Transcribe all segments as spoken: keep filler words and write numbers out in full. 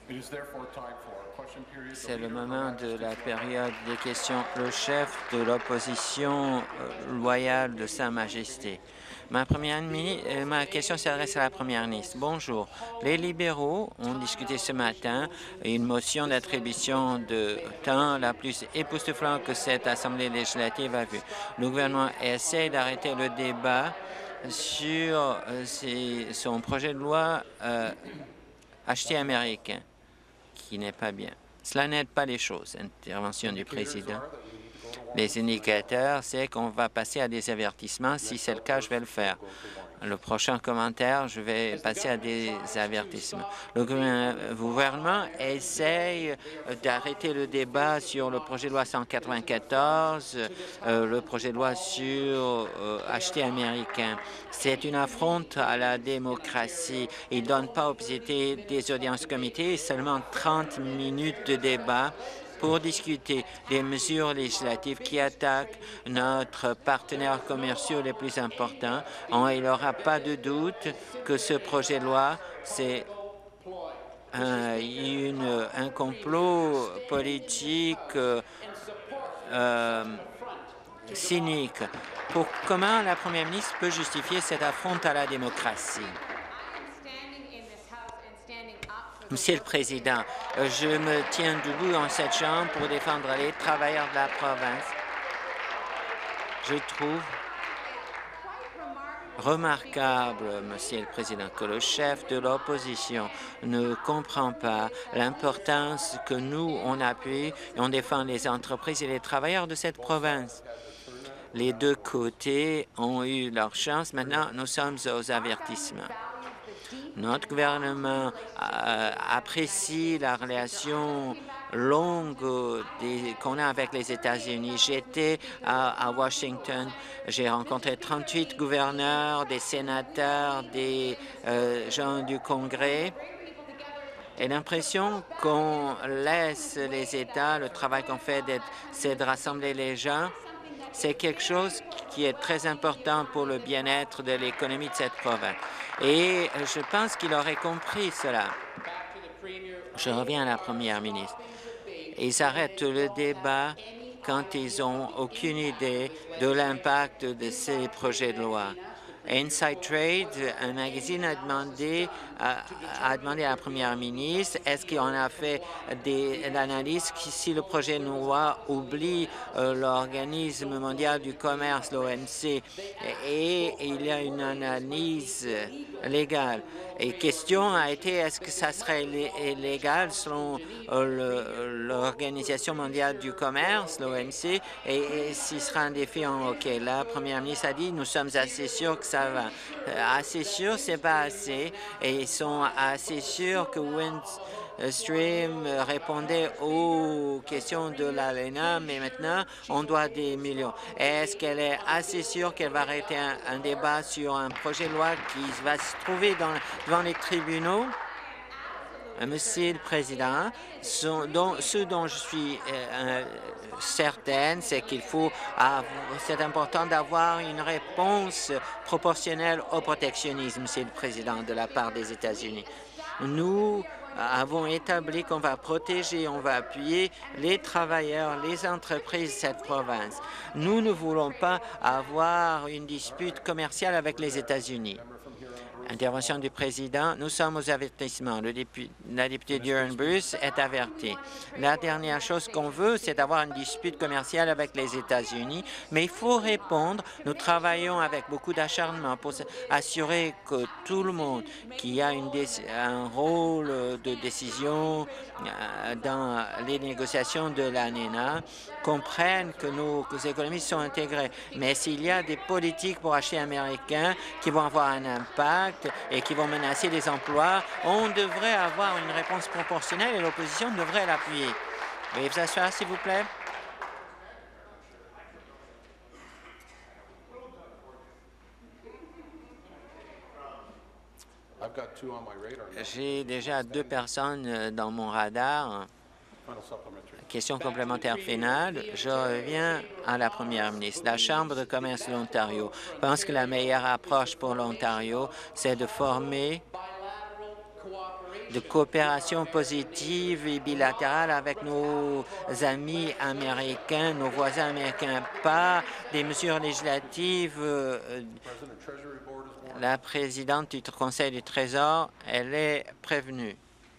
C'est le moment de la période des questions. Le chef de l'opposition euh, loyale de Sa Majesté. Ma, première, euh, ma question s'adresse à la première ministre. Bonjour. Les libéraux ont discuté ce matin une motion d'attribution de temps la plus époustouflante que cette Assemblée législative a vue. Le gouvernement essaie d'arrêter le débat sur euh, ses, son projet de loi euh, acheté américain, qui n'est pas bien. Cela n'aide pas les choses. Intervention du président. Les indicateurs, c'est qu'on va passer à des avertissements. Si c'est le cas, je vais le faire. Le prochain commentaire, je vais passer à des avertissements. Le gouvernement essaye d'arrêter le débat sur le projet de loi cent quatre-vingt-quatorze, euh, le projet de loi sur euh, acheter américain. C'est une affronte à la démocratie. Il ne donne pas aux députés des audiences comitées, seulement trente minutes de débat pour discuter des mesures législatives qui attaquent notre partenaire commercial les plus importants. Il n'y aura pas de doute que ce projet de loi, c'est un, une, un complot politique euh, euh, cynique. Pour, comment la première ministre peut justifier cette affronte à la démocratie? Monsieur le Président, je me tiens debout dans cette Chambre pour défendre les travailleurs de la province. Je trouve remarquable, Monsieur le Président, que le chef de l'opposition ne comprend pas l'importance que nous, on appuie et on défend les entreprises et les travailleurs de cette province. Les deux côtés ont eu leur chance. Maintenant, nous sommes aux avertissements. Notre gouvernement euh, apprécie la relation longue qu'on a avec les États-Unis. J'étais à, à Washington, j'ai rencontré trente-huit gouverneurs, des sénateurs, des euh, gens du Congrès. Et l'impression qu'on laisse les États, le travail qu'on fait, c'est de rassembler les gens. C'est quelque chose qui est très important pour le bien-être de l'économie de cette province. Et je pense qu'il aurait compris cela. Je reviens à la première ministre. Ils arrêtent le débat quand ils n'ont aucune idée de l'impact de ces projets de loi. Inside Trade, un magazine, a demandé, a, a demandé à la première ministre est-ce qu'on a fait des analyses si le projet de loi oublie euh, l'Organisme mondial du commerce, l'O M C, et, et il y a une analyse légale. Et question a été est-ce que ça serait légal selon euh, l'Organisation mondiale du commerce, l'O M C, et, et s'il sera un défi en OK. La première ministre a dit nous sommes assez sûrs que ça va. Euh, assez sûr, c'est pas assez. Et ils sont assez sûrs que Windstream répondait aux questions de l'ALENA, mais maintenant, on doit des millions. Est-ce qu'elle est assez sûre qu'elle va arrêter un, un débat sur un projet de loi qui va se trouver dans, devant les tribunaux? Monsieur le Président, ce dont, ce dont je suis euh, certaine, c'est qu'il faut, c'est important d'avoir une réponse proportionnelle au protectionnisme, Monsieur le Président, de la part des États-Unis. Nous avons établi qu'on va protéger, on va appuyer les travailleurs, les entreprises de cette province. Nous ne voulons pas avoir une dispute commerciale avec les États-Unis. Intervention du président. Nous sommes aux avertissements. Le député, la députée Duran-Bruce est avertie. La dernière chose qu'on veut, c'est d'avoir une dispute commerciale avec les États-Unis, mais il faut répondre. Nous travaillons avec beaucoup d'acharnement pour assurer que tout le monde qui a une un rôle de décision dans les négociations de l'ANENA comprennent que nos économies sont intégrées. Mais s'il y a des politiques pour acheter américain qui vont avoir un impact et qui vont menacer les emplois, on devrait avoir une réponse proportionnelle et l'opposition devrait l'appuyer. Veuillez vous asseoir, s'il vous plaît. J'ai déjà deux personnes dans mon radar. Question complémentaire finale. Je reviens à la première ministre. La Chambre de commerce de l'Ontario pense que la meilleure approche pour l'Ontario, c'est de former de coopération positive et bilatérale avec nos amis américains, nos voisins américains, pas des mesures législatives. Euh, la présidente du Conseil du Trésor, elle est prévenue.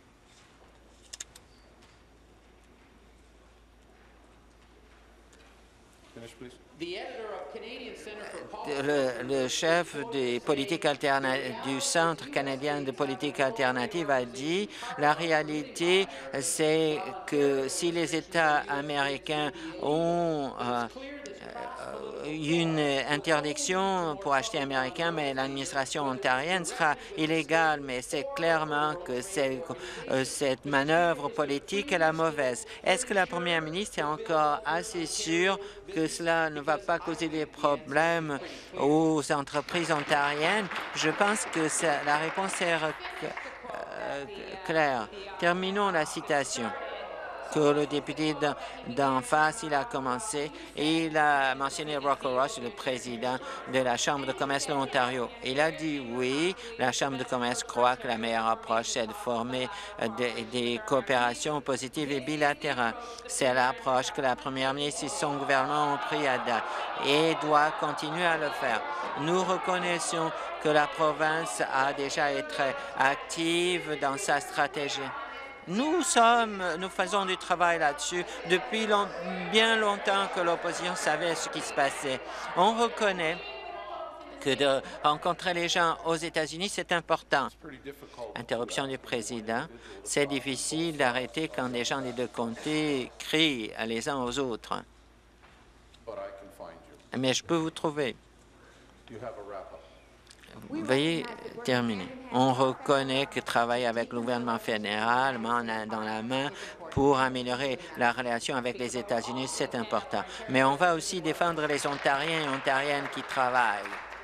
Le, le chef des politiques du Centre canadien de politique alternative a dit la réalité, c'est que si les États américains ont euh, une interdiction pour acheter américain, mais l'administration ontarienne sera illégale. Mais c'est clairement que euh, cette manœuvre politique est la mauvaise. Est-ce que la première ministre est encore assez sûre que cela ne va pas causer des problèmes aux entreprises ontariennes? Je pense que ça, la réponse est euh, claire. Terminons la citation que le député d'en face, il a commencé et il a mentionné Rocco Ross, le président de la Chambre de commerce de l'Ontario. Il a dit oui, la Chambre de commerce croit que la meilleure approche, c'est de former des, des coopérations positives et bilatérales. C'est l'approche que la première ministre et son gouvernement ont pris à date et doit continuer à le faire. Nous reconnaissons que la province a déjà été très active dans sa stratégie. Nous sommes, nous faisons du travail là-dessus depuis long, bien longtemps que l'opposition savait ce qui se passait. On reconnaît que de rencontrer les gens aux États-Unis, c'est important. Interruption du président. C'est difficile d'arrêter quand les gens des deux comtés crient les uns aux autres. Mais je peux vous trouver. Veuillez terminer. On reconnaît que travailler avec le gouvernement fédéral main dans la main pour améliorer la relation avec les États-Unis, c'est important. Mais on va aussi défendre les Ontariens et Ontariennes qui travaillent.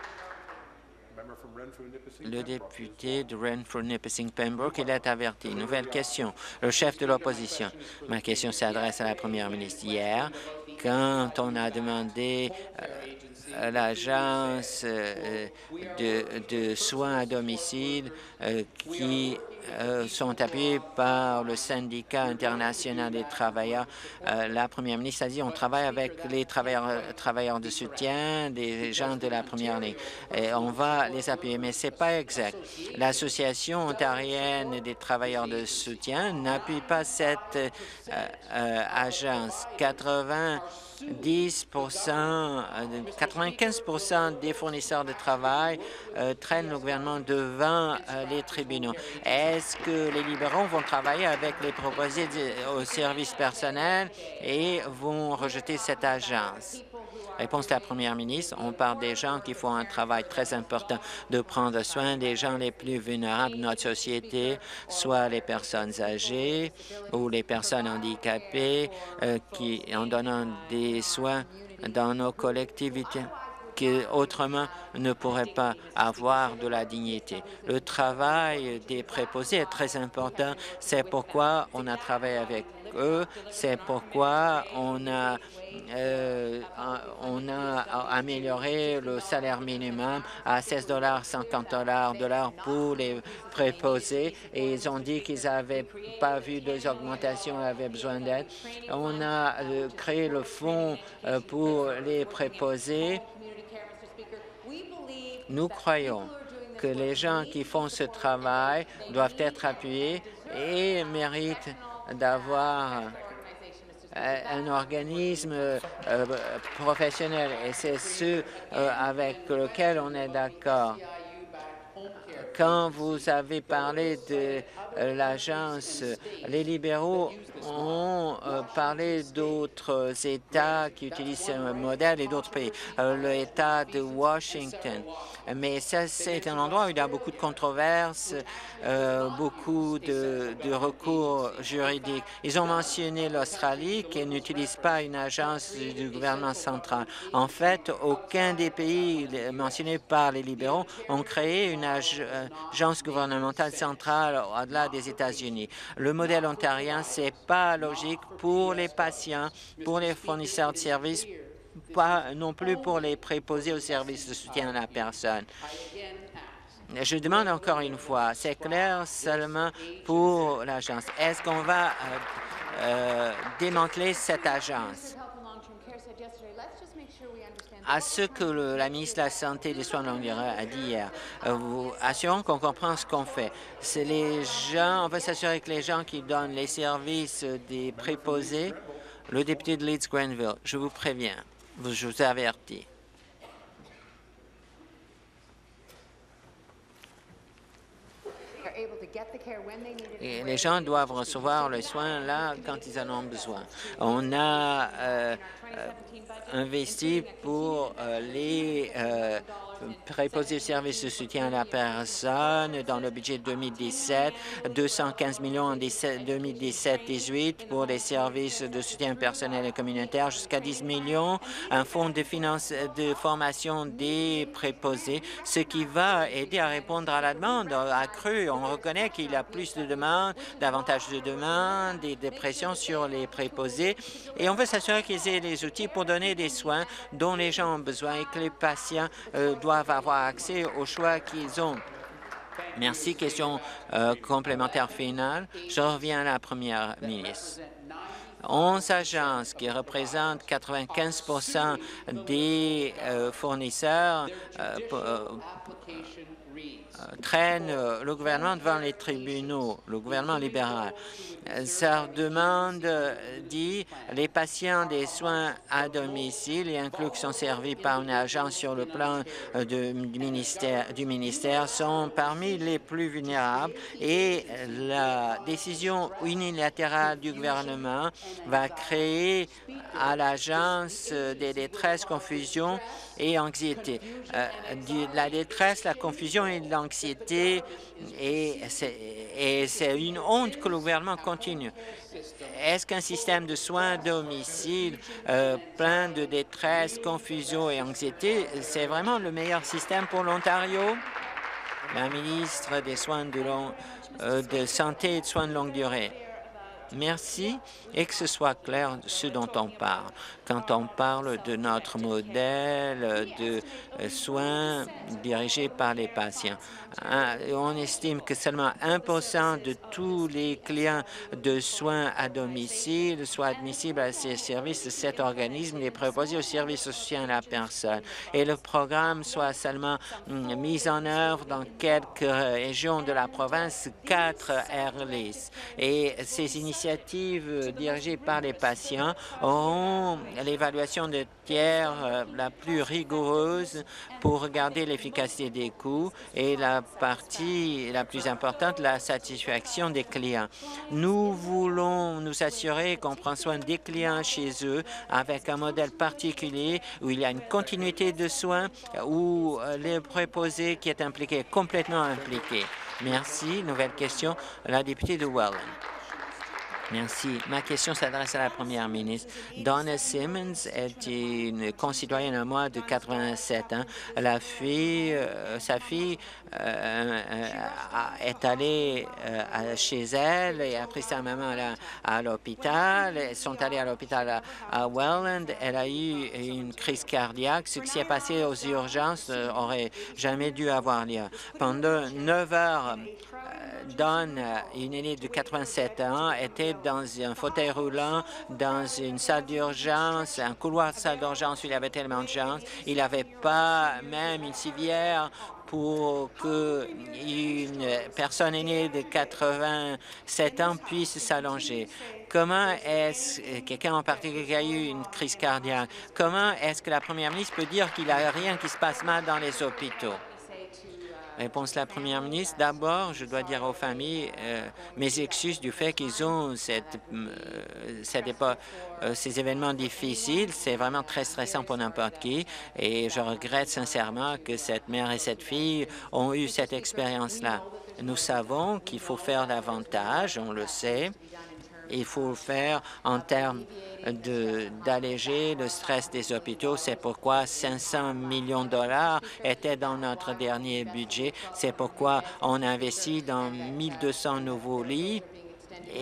Le député de Renfrew-Nipissing-Pembroke, il est averti. Nouvelle question. Le chef de l'opposition. Ma question s'adresse à la première ministre. Hier, quand on a demandé euh, à l'agence euh, de, de soins à domicile euh, qui euh, sont appuyés par le syndicat international des travailleurs, euh, la première ministre a dit on travaille avec les travailleurs, travailleurs de soutien, des gens de la première ligne. Et on va les appuyer, mais ce n'est pas exact. L'Association ontarienne des travailleurs de soutien n'appuie pas cette euh, euh, agence. quatre-vingt-dix pour cent, quatre-vingt-quinze pour cent des fournisseurs de travail euh, traînent le gouvernement devant euh, les tribunaux. Est-ce que les libéraux vont travailler avec les proposés au service personnel et vont rejeter cette agence? Réponse de la première ministre, on parle des gens qui font un travail très important de prendre soin des gens les plus vulnérables de notre société, soit les personnes âgées ou les personnes handicapées, euh, qui, en donnant des soins dans nos collectivités qui autrement ne pourraient pas avoir de la dignité. Le travail des préposés est très important. C'est pourquoi on a travaillé avec eux. C'est pourquoi on a, euh, on a amélioré le salaire minimum à seize dollars cinquante de l'heure pour les préposés. Et ils ont dit qu'ils n'avaient pas vu des augmentations, avaient besoin d'aide. On a euh, créé le fonds euh, pour les préposés. Nous croyons que les gens qui font ce travail doivent être appuyés et méritent d'avoir un organisme euh, professionnel. Et c'est ce euh, avec lequel on est d'accord. Quand vous avez parlé de euh, l'agence, les libéraux ont euh, parlé d'autres États qui utilisent ce modèle et d'autres pays. Euh, L'État de Washington. Mais ça, c'est un endroit où il y a beaucoup de controverses, euh, beaucoup de, de recours juridiques. Ils ont mentionné l'Australie qui n'utilise pas une agence du gouvernement central. En fait, aucun des pays mentionnés par les libéraux ont créé une ag agence gouvernementale centrale au-delà des États-Unis. Le modèle ontarien, c'est pas logique pour les patients, pour les fournisseurs de services, pas non plus pour les préposés aux services de soutien à la personne. Je demande encore une fois, c'est clair seulement pour l'agence. Est-ce qu'on va euh, euh, démanteler cette agence? À ce que le, la ministre de la Santé et des Soins de longue durée a dit hier, euh, vous assurons qu'on comprend ce qu'on fait. C'est les gens, on veut s'assurer que les gens qui donnent les services des préposés, le député de Leeds-Grenville, je vous préviens, je vous avertis. Et les gens doivent recevoir le soin là quand ils en ont besoin. On a euh, euh, investi pour euh, les euh, préposés au service de soutien à la personne dans le budget deux mille dix-sept, deux cent quinze millions en deux mille dix-sept dix-huit pour les services de soutien personnel et communautaire, jusqu'à dix millions, un fonds de, finance, de formation des préposés, ce qui va aider à répondre à la demande accrue. On reconnaît qu'il y a plus de demandes, davantage de demandes et de pression sur les préposés, et on veut s'assurer qu'ils aient les outils pour donner des soins dont les gens ont besoin et que les patients euh, doivent avoir accès aux choix qu'ils ont. Merci. Question euh, complémentaire finale. Je reviens à la première ministre. onze agences qui représentent quatre-vingt-quinze pour cent des euh, fournisseurs euh, euh, traînent le gouvernement devant les tribunaux, le gouvernement libéral. Sa demande dit les patients des soins à domicile et inclus qui sont servis par une agence sur le plan de, du, ministère, du ministère sont parmi les plus vulnérables et la décision unilatérale du gouvernement va créer à l'agence des détresses, confusion et anxiété. Euh, de la détresse, la confusion et l'anxiété, et c'est une honte que le gouvernement continue. Est-ce qu'un système de soins à domicile euh, plein de détresse, confusion et anxiété, c'est vraiment le meilleur système pour l'Ontario? La ministre des Soins de, long, euh, de santé et de soins de longue durée. Merci, et que ce soit clair ce dont on parle. Quand on parle de notre modèle de soins dirigés par les patients, on estime que seulement un pour cent de tous les clients de soins à domicile soient admissibles à ces services de cet organisme, les préposés au service de soutien à la personne. Et le programme soit seulement mis en œuvre dans quelques régions de la province, quatre Airlis. Et ces initiatives initiatives dirigées par les patients auront l'évaluation de tiers euh, la plus rigoureuse pour regarder l'efficacité des coûts et la partie la plus importante, la satisfaction des clients. Nous voulons nous assurer qu'on prend soin des clients chez eux avec un modèle particulier où il y a une continuité de soins, où le préposé qui est impliqué est complètement impliqué. Merci. Nouvelle question, la députée de Welland. Merci. Ma question s'adresse à la première ministre. Donna Simmons est une concitoyenne à moi de quatre-vingt-sept ans. La fille, euh, sa fille euh, euh, est allée euh, chez elle et a pris sa maman à, à l'hôpital. Elles sont allées à l'hôpital à, à Welland. Elle a eu une crise cardiaque. Ce qui s'est passé aux urgences euh, aurait jamais dû avoir lieu. Pendant neuf heures, Don, une aînée de quatre-vingt-sept ans, était dans un fauteuil roulant, dans une salle d'urgence, un couloir de salle d'urgence où il y avait tellement de gens. Il n'avait pas même une civière pour qu'une personne aînée de quatre-vingt-sept ans puisse s'allonger. Comment est-ce, quelqu'un en particulier qui a eu une crise cardiaque, comment est-ce que la première ministre peut dire qu'il n'y a rien qui se passe mal dans les hôpitaux? Réponse de la première ministre. D'abord, je dois dire aux familles euh, mes excuses du fait qu'ils ont cette, euh, cette époque, euh, ces événements difficiles. C'est vraiment très stressant pour n'importe qui et je regrette sincèrement que cette mère et cette fille ont eu cette expérience-là. Nous savons qu'il faut faire davantage, on le sait. Il faut le faire en termes d'alléger le stress des hôpitaux. C'est pourquoi cinq cents millions de dollars étaient dans notre dernier budget. C'est pourquoi on investit dans mille deux cents nouveaux lits et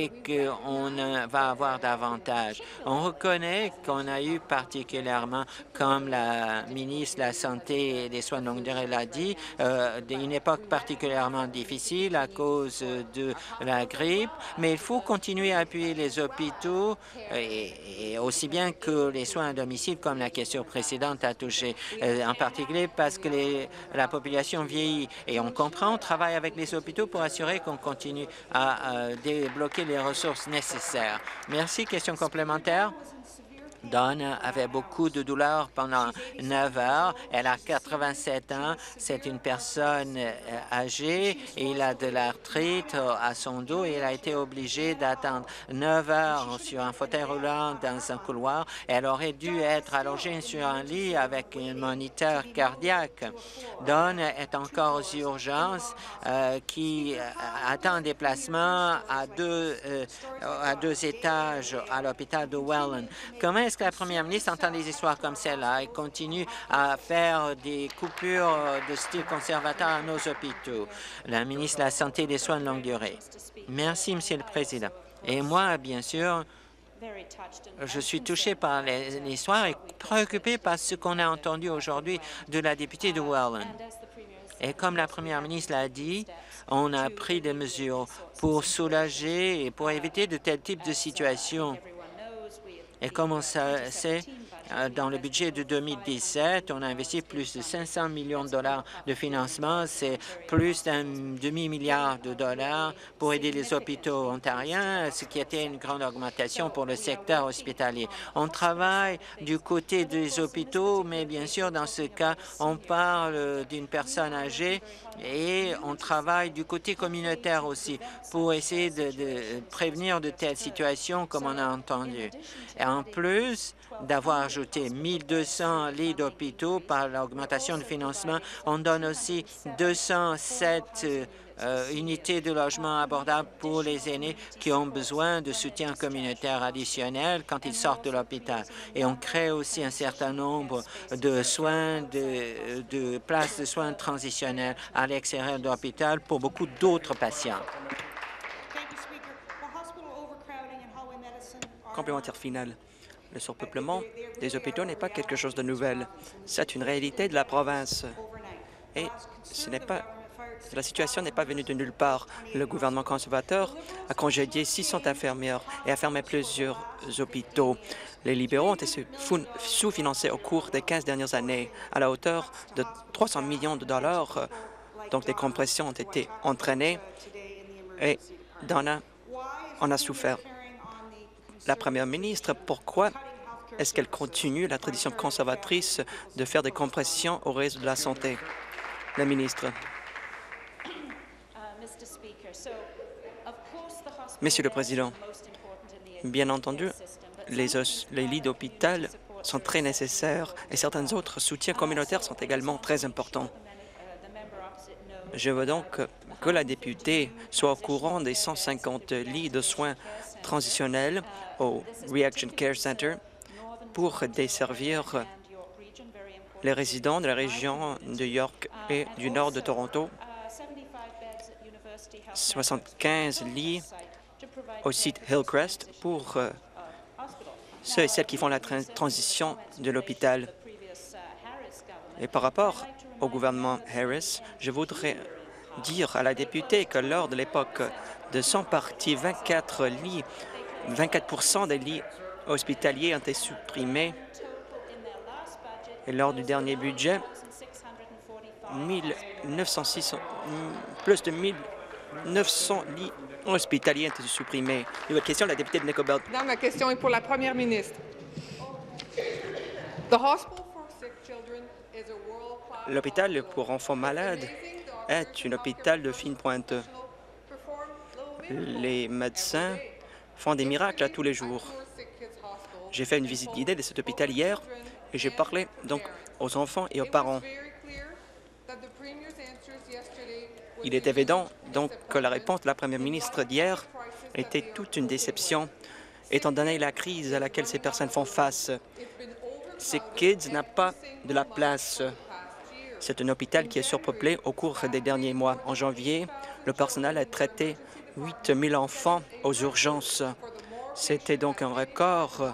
et qu'on va avoir davantage. On reconnaît qu'on a eu particulièrement, comme la ministre de la Santé et des Soins de longue durée l'a dit, euh, une époque particulièrement difficile à cause de la grippe, mais il faut continuer à appuyer les hôpitaux et, et aussi bien que les soins à domicile, comme la question précédente a touché, euh, en particulier parce que les, la population vieillit. Et on comprend, on travaille avec les hôpitaux pour assurer qu'on continue à, à débloquer les ressources nécessaires. Merci. Question complémentaire. Dawn avait beaucoup de douleurs pendant neuf heures. Elle a quatre-vingt-sept ans. C'est une personne âgée et il a de l'arthrite à son dos et elle a été obligée d'attendre neuf heures sur un fauteuil roulant dans un couloir. Elle aurait dû être allongée sur un lit avec un moniteur cardiaque. Dawn est encore aux urgences euh, qui attend un déplacement à deux, euh, à deux étages à l'hôpital de Welland. Comment est-ce que la première ministre entend des histoires comme celle-là et continue à faire des coupures de style conservateur à nos hôpitaux? La ministre de la Santé et des Soins de longue durée. Merci, Monsieur le Président. Et moi, bien sûr, je suis touché par l'histoire et préoccupé par ce qu'on a entendu aujourd'hui de la députée de Welland. Et comme la première ministre l'a dit, on a pris des mesures pour soulager et pour éviter de tels types de situations. Et comme on sait, dans le budget de deux mille dix-sept, on a investi plus de cinq cents millions de dollars de financement. C'est plus d'un demi-milliard de dollars pour aider les hôpitaux ontariens, ce qui était une grande augmentation pour le secteur hospitalier. On travaille du côté des hôpitaux, mais bien sûr, dans ce cas, on parle d'une personne âgée et on travaille du côté communautaire aussi pour essayer de, de prévenir de telles situations comme on a entendu. Et en plus d'avoir ajouté mille deux cents lits d'hôpitaux par l'augmentation de financement, on donne aussi deux cent sept euh, unités de logement abordables pour les aînés qui ont besoin de soutien communautaire additionnel quand ils sortent de l'hôpital. Et on crée aussi un certain nombre de soins, de, de places de soins transitionnels à l'extérieur de l'hôpital pour beaucoup d'autres patients. Complémentaire final. Le surpeuplement des hôpitaux n'est pas quelque chose de nouvel. C'est une réalité de la province. Et ce n'est pas, la situation n'est pas venue de nulle part. Le gouvernement conservateur a congédié six cents infirmières et a fermé plusieurs hôpitaux. Les libéraux ont été sous-financés au cours des quinze dernières années à la hauteur de trois cents millions de dollars. Donc, des compressions ont été entraînées et Donna en a souffert. La première ministre, pourquoi est-ce qu'elle continue la tradition conservatrice de faire des compressions au réseau de la santé? La ministre. Monsieur le Président, bien entendu, les, les lits d'hôpital sont très nécessaires et certains autres soutiens communautaires sont également très importants. Je veux donc que la députée soit au courant des cent cinquante lits de soins transitionnels au Reaction Care Center pour desservir les résidents de la région de York et du nord de Toronto. soixante-quinze lits au site Hillcrest pour euh, ceux et celles qui font la tra transition de l'hôpital. Et par rapport au gouvernement Harris, je voudrais dire à la députée que lors de l'époque de son parti, vingt-quatre lits, vingt-quatre pour cent des lits hospitaliers ont été supprimés. Et lors du dernier budget, mille neuf cent six, plus de mille neuf cents lits hospitaliers ont été supprimés. Nouvelle question, la députée de Nicobelt. Ma question est pour la première ministre. L'hôpital pour enfants malades est un hôpital de fine pointe. Les médecins font des miracles à tous les jours. J'ai fait une visite guidée de cet hôpital hier et j'ai parlé donc aux enfants et aux parents. Il est évident donc que la réponse de la première ministre d'hier était toute une déception, étant donné la crise à laquelle ces personnes font face. Ces kids n'ont pas de la place. C'est un hôpital qui est surpeuplé au cours des derniers mois. En janvier, le personnel a traité huit mille enfants aux urgences. C'était donc un record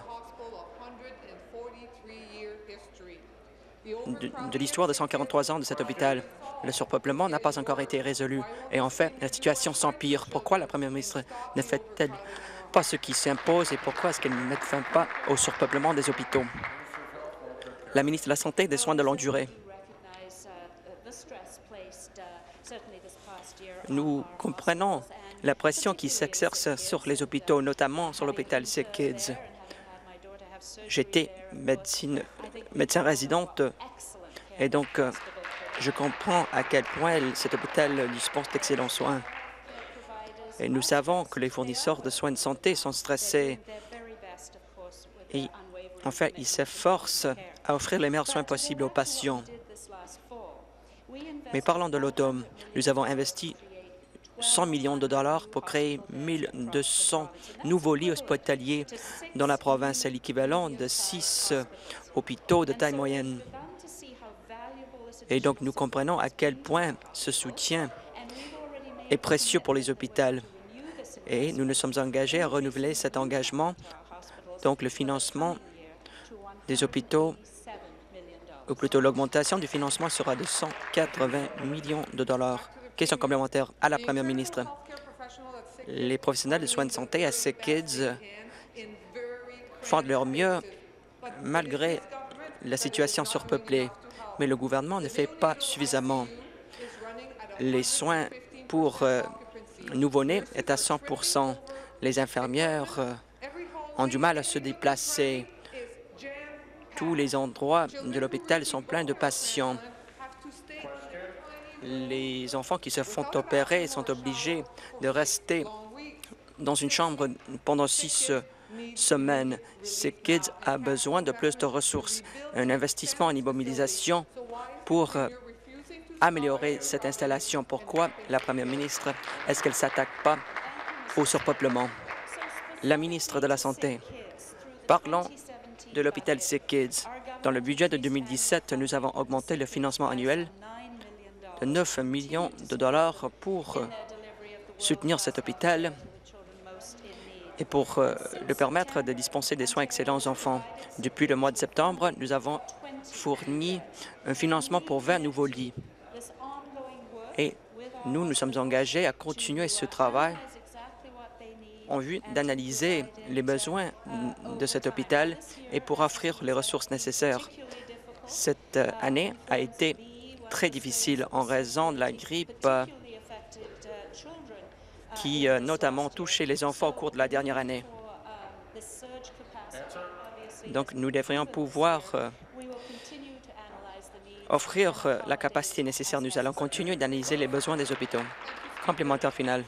de, de l'histoire de cent quarante-trois ans de cet hôpital. Le surpeuplement n'a pas encore été résolu. Et en fait, la situation s'empire. Pourquoi la première ministre ne fait-elle pas ce qui s'impose et pourquoi est-ce qu'elle ne met fin pas au surpeuplement des hôpitaux? La ministre de la Santé et des Soins de longue durée. Nous comprenons la pression qui s'exerce sur les hôpitaux, notamment sur l'hôpital Sick Kids. J'étais médecine, médecin résidente et donc euh, je comprends à quel point cet hôpital dispense d'excellents soins. Et nous savons que les fournisseurs de soins de santé sont stressés et en fait, ils s'efforcent à offrir les meilleurs soins possibles aux patients. Mais parlons de l'automne. Nous avons investi cent millions de dollars pour créer mille deux cents nouveaux lits hospitaliers dans la province. C'est l'équivalent de six hôpitaux de taille moyenne. Et donc, nous comprenons à quel point ce soutien est précieux pour les hôpitaux. Et nous nous sommes engagés à renouveler cet engagement. Donc, le financement des hôpitaux, ou plutôt l'augmentation du financement sera de cent quatre-vingts millions de dollars. Question complémentaire à la première ministre. Les professionnels de soins de santé à Sick Kids font de leur mieux malgré la situation surpeuplée, mais le gouvernement ne fait pas suffisamment. Les soins pour euh, nouveau-nés est à cent pour cent. Les infirmières euh, ont du mal à se déplacer. Tous les endroits de l'hôpital sont pleins de patients. Les enfants qui se font opérer sont obligés de rester dans une chambre pendant six semaines. Sick Kids a besoin de plus de ressources, un investissement en immobilisation pour euh, améliorer cette installation. Pourquoi la première ministre est-ce qu'elle ne s'attaque pas au surpeuplement? La ministre de la Santé. Parlons de l'hôpital Sick Kids. Dans le budget de deux mille dix-sept, nous avons augmenté le financement annuel de neuf millions de dollars pour euh, soutenir cet hôpital et pour euh, le permettre de dispenser des soins excellents aux enfants. Depuis le mois de septembre, nous avons fourni un financement pour vingt nouveaux lits. Et nous, nous sommes engagés à continuer ce travail en vue d'analyser les besoins de cet hôpital et pour offrir les ressources nécessaires. Cette année a été très difficile en raison de la grippe euh, qui euh, notamment touchait les enfants au cours de la dernière année. Donc, nous devrions pouvoir euh, offrir euh, la capacité nécessaire. Nous allons continuer d'analyser les besoins des hôpitaux. Complémentaire final.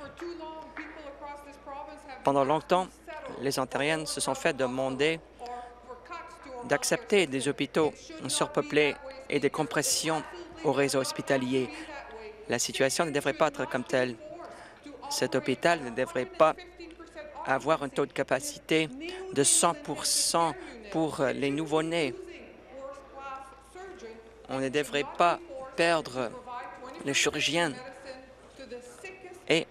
Pendant longtemps, les Ontariennes se sont fait demander d'accepter des hôpitaux surpeuplés et des compressions au réseau hospitalier. La situation ne devrait pas être comme telle. Cet hôpital ne devrait pas avoir un taux de capacité de cent pour cent pour les nouveau-nés. On ne devrait pas perdre les chirurgiens et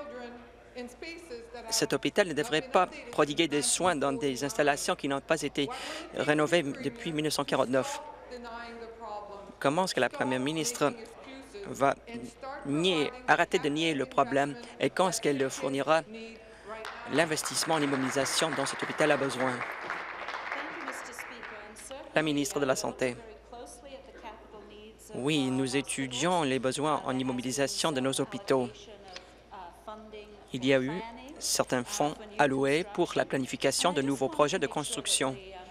cet hôpital ne devrait pas prodiguer des soins dans des installations qui n'ont pas été rénovées depuis mille neuf cent quarante-neuf. Comment est-ce que la première ministre va nier, arrêter de nier le problème et quand est-ce qu'elle fournira l'investissement en immobilisation dont cet hôpital a besoin? La ministre de la Santé. Oui, nous étudions les besoins en immobilisation de nos hôpitaux. Il y a eu certains fonds alloués pour la planification de nouveaux projets de construction.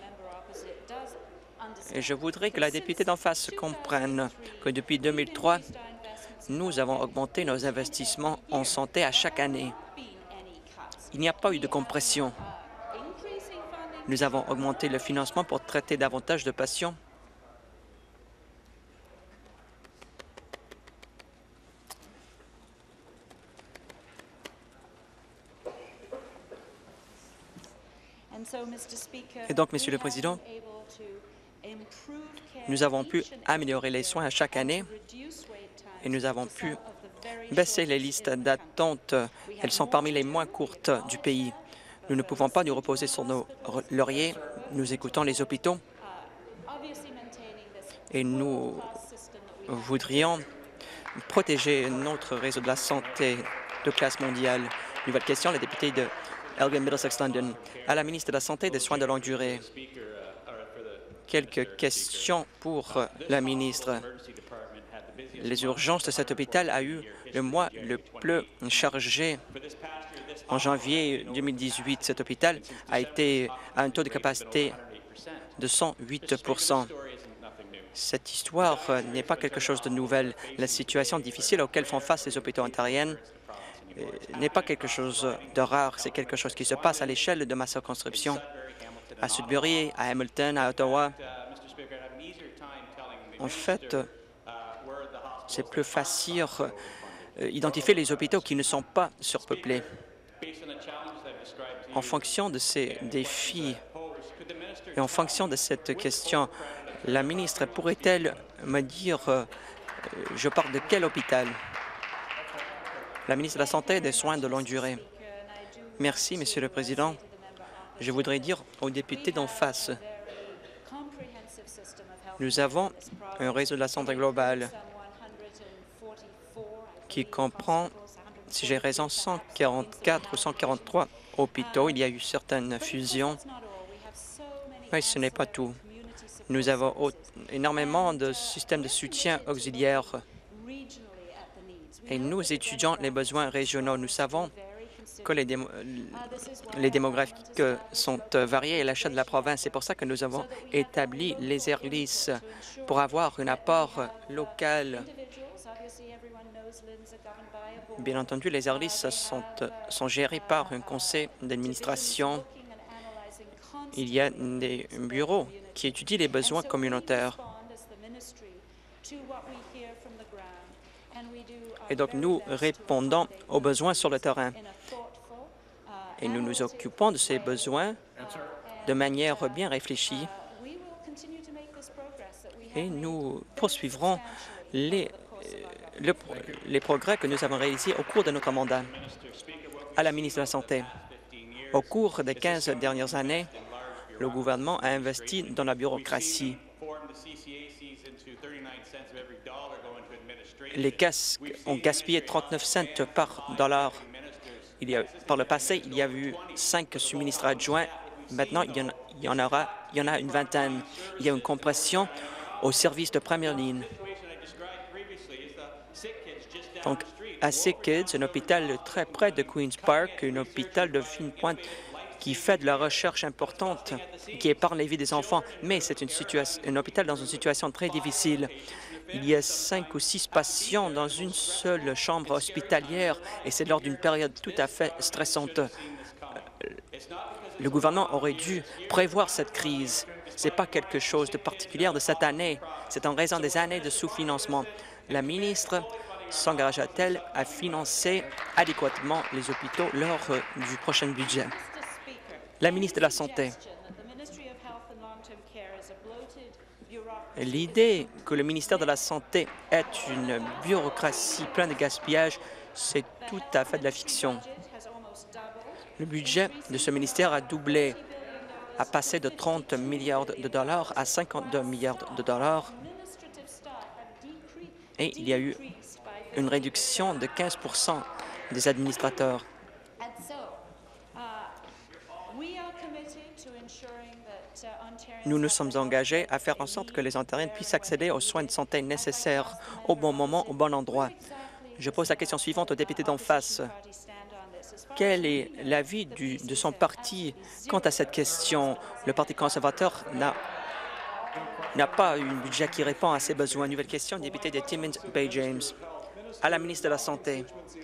Et je voudrais que la députée d'en face comprenne que depuis deux mille trois, nous avons augmenté nos investissements en santé à chaque année. Il n'y a pas eu de compression. Nous avons augmenté le financement pour traiter davantage de patients. Et donc, Monsieur le Président, nous avons pu améliorer les soins à chaque année et nous avons pu baisser les listes d'attente. Elles sont parmi les moins courtes du pays. Nous ne pouvons pas nous reposer sur nos lauriers. Nous écoutons les hôpitaux et nous voudrions protéger notre réseau de la santé de classe mondiale. Nouvelle question, la députée de Elgin Middlesex London. À la ministre de la Santé et des Soins de longue durée. Quelques questions pour la ministre. Les urgences de cet hôpital a eu le mois le plus chargé. En janvier deux mille dix-huit, cet hôpital a été à un taux de capacité de cent huit pour cent. Cette histoire n'est pas quelque chose de nouvel. La situation difficile auquel font face les hôpitaux ontariens n'est pas quelque chose de rare. C'est quelque chose qui se passe à l'échelle de ma circonscription, à Sudbury, à Hamilton, à Ottawa. En fait, c'est plus facile d'identifier les hôpitaux qui ne sont pas surpeuplés. En fonction de ces défis et en fonction de cette question, la ministre pourrait-elle me dire, euh, je parle de quel hôpital? La ministre de la Santé et des Soins de longue durée. Merci, Monsieur le Président. Je voudrais dire aux députés d'en face, nous avons un réseau de la santé globale qui comprend, si j'ai raison, cent quarante-quatre ou cent quarante-trois hôpitaux. Il y a eu certaines fusions, mais ce n'est pas tout. Nous avons énormément de systèmes de soutien auxiliaires et nous étudions les besoins régionaux. Nous savons que les, démo les démographiques sont variés à l'échelle de la province. C'est pour ça que nous avons établi les ERLIS pour avoir un apport local. Bien entendu, les ERLIS sont, sont gérés par un conseil d'administration. Il y a des bureaux qui étudient les besoins communautaires. Et donc, nous répondons aux besoins sur le terrain. Et nous nous occupons de ces besoins de manière bien réfléchie. Et nous poursuivrons les, le, les progrès que nous avons réalisés au cours de notre mandat. À la ministre de la Santé, au cours des quinze dernières années, le gouvernement a investi dans la bureaucratie. Les caisses ont gaspillé trente-neuf cents par dollar. Il y a, par le passé, il y a eu cinq sous-ministres adjoints. Maintenant, il y, en, il, y en aura, il y en a une vingtaine. Il y a une compression au service de première ligne. Donc, à Sick Kids, un hôpital très près de Queen's Park, un hôpital de fine pointe qui fait de la recherche importante, qui épargne les vies des enfants, mais c'est une situation, un hôpital dans une situation très difficile. Il y a cinq ou six patients dans une seule chambre hospitalière et c'est lors d'une période tout à fait stressante. Le gouvernement aurait dû prévoir cette crise. Ce n'est pas quelque chose de particulier de cette année. C'est en raison des années de sous-financement. La ministre s'engagera-t-elle à financer adéquatement les hôpitaux lors du prochain budget? La ministre de la Santé. L'idée que le ministère de la Santé est une bureaucratie pleine de gaspillage, c'est tout à fait de la fiction. Le budget de ce ministère a doublé, a passé de trente milliards de dollars à cinquante-deux milliards de dollars. Et il y a eu une réduction de quinze pour cent des administrateurs. Nous nous sommes engagés à faire en sorte que les Ontariens puissent accéder aux soins de santé nécessaires au bon moment, au bon endroit. Je pose la question suivante au député d'en face. Quel est l'avis de son parti quant à cette question? Le Parti conservateur n'a pas un budget qui répond à ses besoins. Nouvelle question, député de Timmins Bay James. À la ministre de la Santé.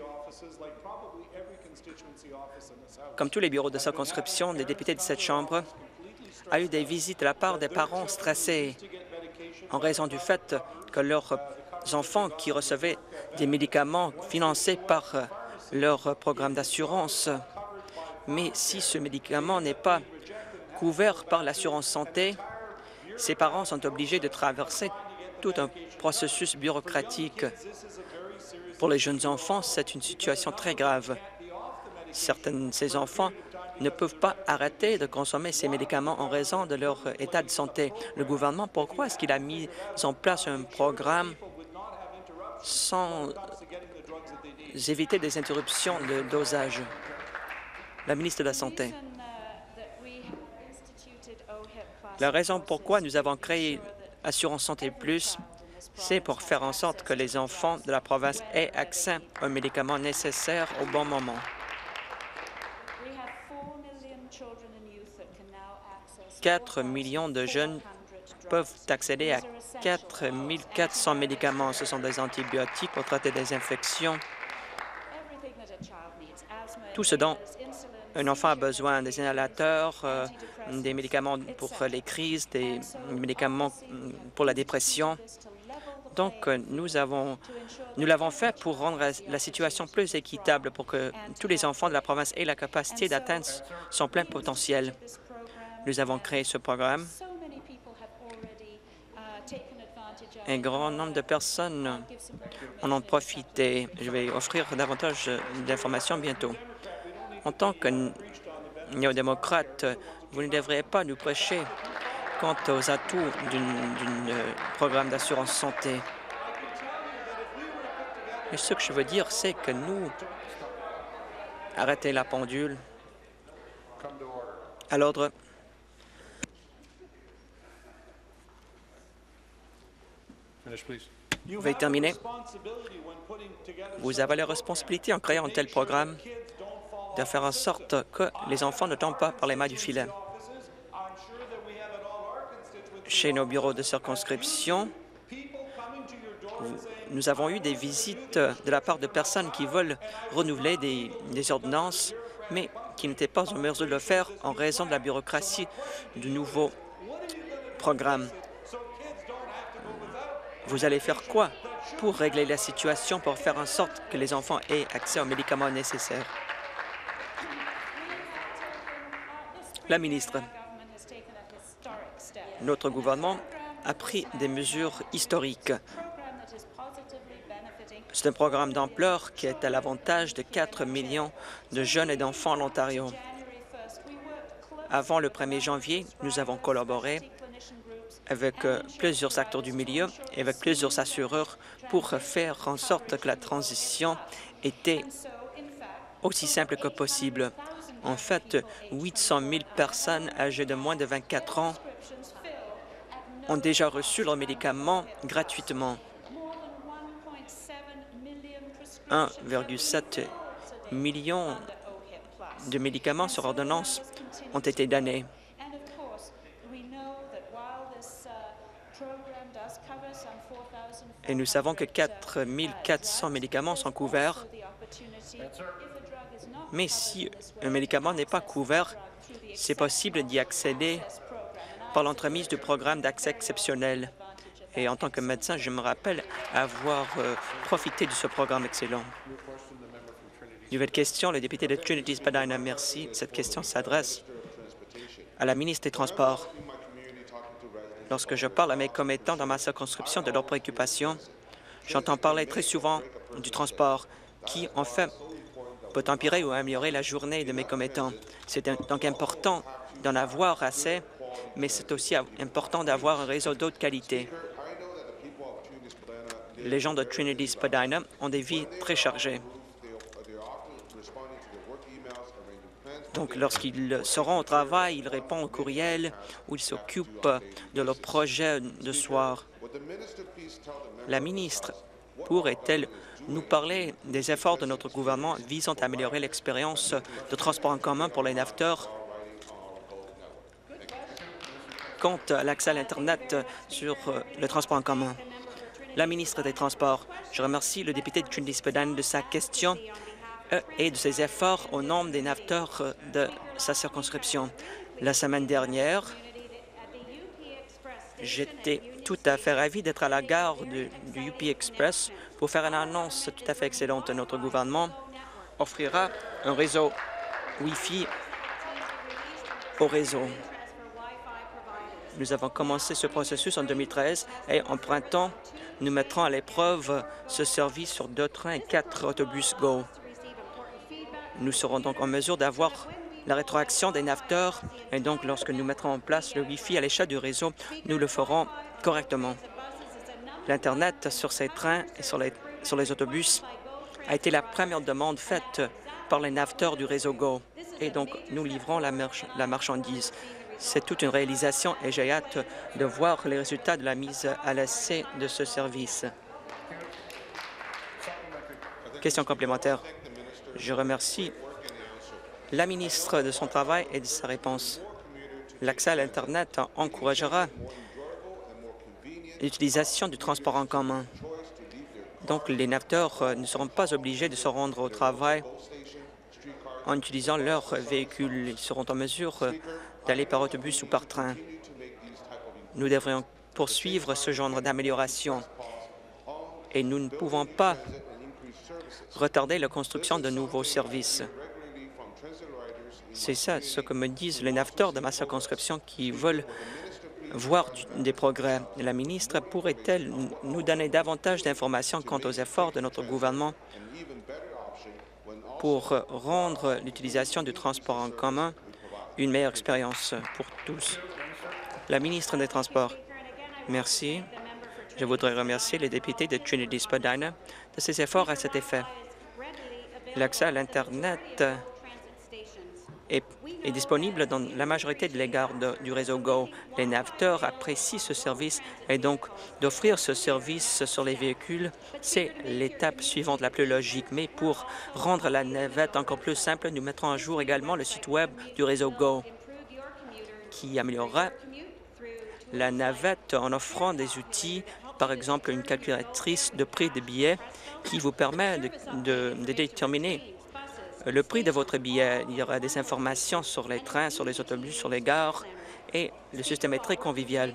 Comme tous les bureaux de circonscription, les députés de cette Chambre a eu des visites de la part des parents stressés en raison du fait que leurs enfants qui recevaient des médicaments financés par leur programme d'assurance. Mais si ce médicament n'est pas couvert par l'assurance santé, ces parents sont obligés de traverser tout un processus bureaucratique. Pour les jeunes enfants, c'est une situation très grave. Certains de ces enfants ne peuvent pas arrêter de consommer ces médicaments en raison de leur état de santé. Le gouvernement, pourquoi est-ce qu'il a mis en place un programme sans éviter des interruptions de dosage? La ministre de la Santé. La raison pourquoi nous avons créé Assurance Santé Plus, c'est pour faire en sorte que les enfants de la province aient accès aux médicaments nécessaires au bon moment. quatre millions de jeunes peuvent accéder à quatre mille quatre cents médicaments. Ce sont des antibiotiques pour traiter des infections. Tout ce dont un enfant a besoin, des inhalateurs, euh, des médicaments pour les crises, des médicaments pour la dépression. Donc, nous avons, nous l'avons fait pour rendre la situation plus équitable, pour que tous les enfants de la province aient la capacité d'atteindre son plein potentiel. Nous avons créé ce programme. Un grand nombre de personnes en ont profité. Je vais offrir davantage d'informations bientôt. En tant que néo-démocrate, vous ne devriez pas nous prêcher quant aux atouts d'un programme d'assurance santé. Et ce que je veux dire, c'est que nous, arrêtez la pendule. À l'ordre. Veuillez terminer. Vous avez la responsabilité en créant un tel programme de faire en sorte que les enfants ne tombent pas par les mains du filet. Chez nos bureaux de circonscription, nous avons eu des visites de la part de personnes qui veulent renouveler des, des ordonnances, mais qui n'étaient pas en mesure de le faire en raison de la bureaucratie du nouveau programme. Vous allez faire quoi pour régler la situation, pour faire en sorte que les enfants aient accès aux médicaments nécessaires? La ministre, notre gouvernement a pris des mesures historiques. C'est un programme d'ampleur qui est à l'avantage de quatre millions de jeunes et d'enfants en Ontario. Avant le premier janvier, nous avons collaboré avec euh, plusieurs acteurs du milieu et avec plusieurs assureurs pour faire en sorte que la transition était aussi simple que possible. En fait, huit cent mille personnes âgées de moins de vingt-quatre ans ont déjà reçu leurs médicaments gratuitement. un virgule sept million de médicaments sur ordonnance ont été donnés. Et nous savons que quatre mille quatre cents médicaments sont couverts. Mais si un médicament n'est pas couvert, c'est possible d'y accéder par l'entremise du programme d'accès exceptionnel. Et en tant que médecin, je me rappelle avoir euh, profité de ce programme excellent. Nouvelle question, le député de Trinity-Spadina. Merci. Cette question s'adresse à la ministre des Transports. Lorsque je parle à mes commettants dans ma circonscription de leurs préoccupations, j'entends parler très souvent du transport qui, en fait, peut empirer ou améliorer la journée de mes commettants. C'est donc important d'en avoir assez, mais c'est aussi important d'avoir un réseau d'eau de qualité. Les gens de Trinity-Spadina ont des vies très chargées. Donc, lorsqu'ils seront au travail, ils répondent aux courriels ou ils s'occupent de leurs projets de soir. La ministre pourrait-elle nous parler des efforts de notre gouvernement visant à améliorer l'expérience de transport en commun pour les naveteurs quant à l'accès à l'Internet sur le transport en commun? La ministre des Transports, je remercie le député de Trinity-Spadina de sa question et de ses efforts au nom des naveteurs de sa circonscription. La semaine dernière, j'étais tout à fait ravi d'être à la gare du, du U P Express pour faire une annonce tout à fait excellente. Notre gouvernement offrira un réseau Wi-Fi au réseau. Nous avons commencé ce processus en deux mille treize et en printemps, nous mettrons à l'épreuve ce service sur deux trains et quatre autobus Go. Nous serons donc en mesure d'avoir la rétroaction des naveteurs et donc lorsque nous mettrons en place le Wi-Fi à l'échelle du réseau, nous le ferons correctement. L'Internet sur ces trains et sur les, sur les autobus a été la première demande faite par les naveteurs du réseau Go et donc nous livrons la, march la marchandise. C'est toute une réalisation et j'ai hâte de voir les résultats de la mise à l'essai de ce service. Question complémentaire. Je remercie la ministre de son travail et de sa réponse. L'accès à l'Internet encouragera l'utilisation du transport en commun. Donc, les naveteurs ne seront pas obligés de se rendre au travail en utilisant leur véhicule. Ils seront en mesure d'aller par autobus ou par train. Nous devrions poursuivre ce genre d'amélioration et nous ne pouvons pas retarder la construction de nouveaux services. C'est ça ce que me disent les naveteurs de ma circonscription qui veulent voir du, des progrès. La ministre pourrait-elle nous donner davantage d'informations quant aux efforts de notre gouvernement pour rendre l'utilisation du transport en commun une meilleure expérience pour tous? La ministre des Transports. Merci. Je voudrais remercier les députés de Trinity-Spadina de ses efforts à cet effet. L'accès à l'Internet est, est disponible dans la majorité de les gares de, du réseau Go. Les naveteurs apprécient ce service et donc d'offrir ce service sur les véhicules, c'est l'étape suivante la plus logique. Mais pour rendre la navette encore plus simple, nous mettrons à jour également le site Web du réseau Go qui améliorera la navette en offrant des outils, par exemple une calculatrice de prix de billets qui vous permet de, de, de déterminer le prix de votre billet. Il y aura des informations sur les trains, sur les autobus, sur les gares et le système est très convivial.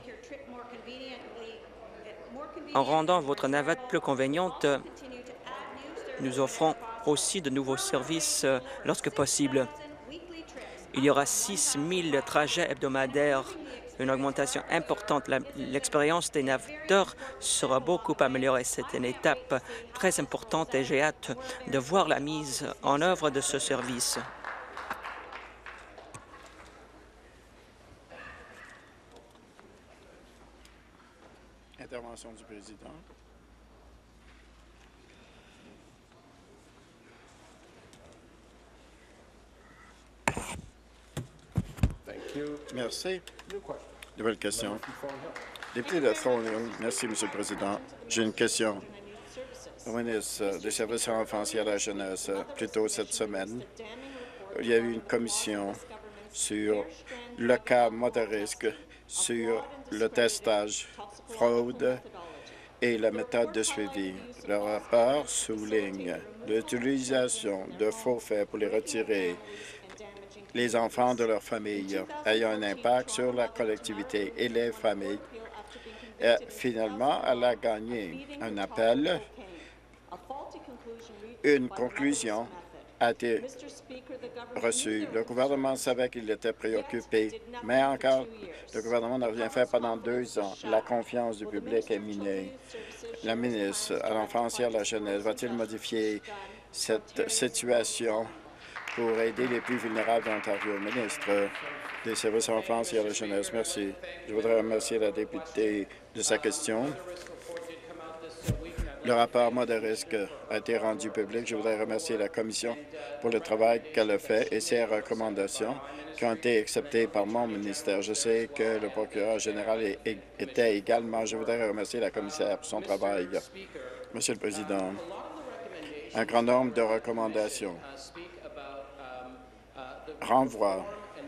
En rendant votre navette plus conveniente, nous offrons aussi de nouveaux services lorsque possible. Il y aura six mille trajets hebdomadaires, une augmentation importante. L'expérience des naveteurs sera beaucoup améliorée. C'est une étape très importante et j'ai hâte de voir la mise en œuvre de ce service. Intervention du président. Merci. Nouvelle question. Député de Thornhill. Merci, M. le Président. J'ai une question au ministre des Services financiers à la jeunesse. Plus tôt cette semaine, il y a eu une commission sur le cas de risque, sur le testage, fraude et la méthode de suivi. Le rapport souligne l'utilisation de faux faits pour les retirer les enfants de leur famille ayant un impact sur la collectivité et les familles. Et finalement, elle a gagné un appel. Une conclusion a été reçue. Le gouvernement savait qu'il était préoccupé, mais encore, le gouvernement n'a rien fait pendant deux ans. La confiance du public est minée. La ministre à l'enfance et à la jeunesse va-t-il modifier cette situation pour aider les plus vulnérables d'Ontario? Ministre des Services à l'enfance et à la jeunesse, merci. Je voudrais remercier la députée de sa question. Le rapport mode de risque a été rendu public. Je voudrais remercier la Commission pour le travail qu'elle a fait et ses recommandations qui ont été acceptées par mon ministère. Je sais que le procureur général était également. Je voudrais remercier la commissaire pour son travail. Monsieur le Président, un grand nombre de recommandations renvoie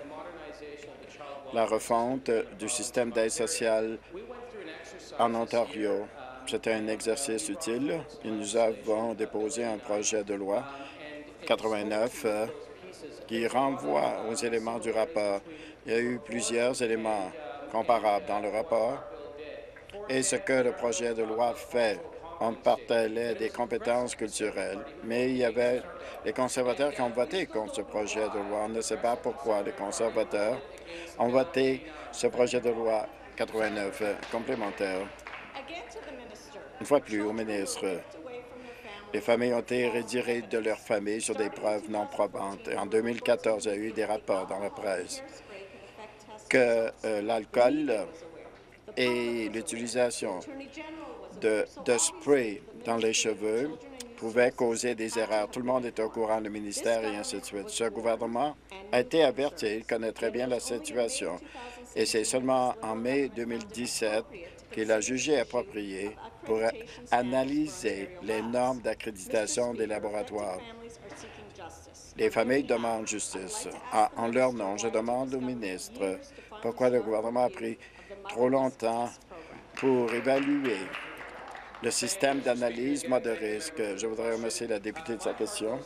la refonte du système d'aide sociale en Ontario. C'était un exercice utile et nous avons déposé un projet de loi quatre-vingt-neuf euh, qui renvoie aux éléments du rapport. Il y a eu plusieurs éléments comparables dans le rapport et ce que le projet de loi fait on partageait des compétences culturelles, mais il y avait les conservateurs qui ont voté contre ce projet de loi. On ne sait pas pourquoi les conservateurs ont voté ce projet de loi quatre-vingt-neuf euh, complémentaire. Une fois de plus, au ministre, les familles ont été retirées de leur famille sur des preuves non probantes. Et en deux mille quatorze, il y a eu des rapports dans la presse que euh, l'alcool et l'utilisation de, de spray dans les cheveux pouvaient causer des erreurs. Tout le monde est au courant, le ministère et ainsi de suite. Ce gouvernement a été averti, il connaît très bien la situation. Et c'est seulement en mai deux mille dix-sept qu'il a jugé approprié pour analyser les normes d'accréditation des laboratoires. Les familles demandent justice. Ah, en leur nom, je demande au ministre pourquoi le gouvernement a pris trop longtemps pour évaluer le système d'analyse mode de risque. Je voudrais remercier la députée de sa question.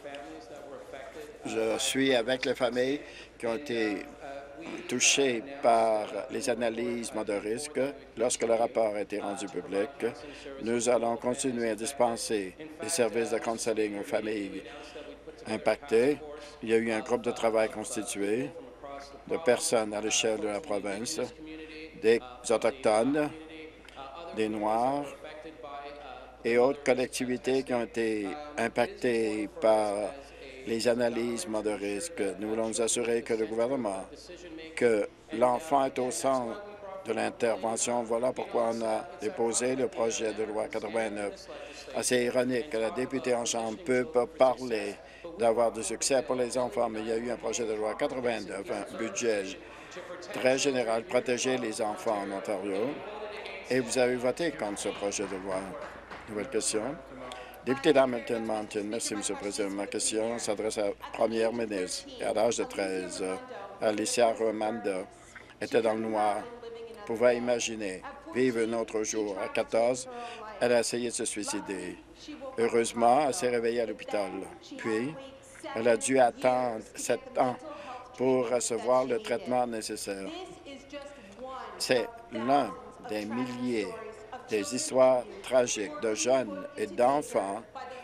Je suis avec les familles qui ont été touchées par les analyses mode de risque. Lorsque le rapport a été rendu public, nous allons continuer à dispenser les services de counseling aux familles impactées. Il y a eu un groupe de travail constitué de personnes à l'échelle de la province, des Autochtones, des Noirs et autres collectivités qui ont été impactées par les analyses mode de risque. Nous voulons nous assurer que le gouvernement, que l'enfant est au centre de l'intervention. Voilà pourquoi on a déposé le projet de loi quatre-vingt-neuf. Assez ironique que la députée en Chambre peut pas parler d'avoir du succès pour les enfants, mais il y a eu un projet de loi quatre-vingt-neuf, un budget très général, protéger les enfants en Ontario, et vous avez voté contre ce projet de loi. Nouvelle question. Député d'Hamilton Mountain. Merci, M. le Président. Ma question s'adresse à la première ministre. Et à l'âge de treize, Alicia Romanda était dans le noir. Pouvait imaginer vivre un autre jour. À quatorze, elle a essayé de se suicider. Heureusement, elle s'est réveillée à l'hôpital. Puis, elle a dû attendre sept ans pour recevoir le traitement nécessaire. C'est l'un des milliers des histoires tragiques de jeunes et d'enfants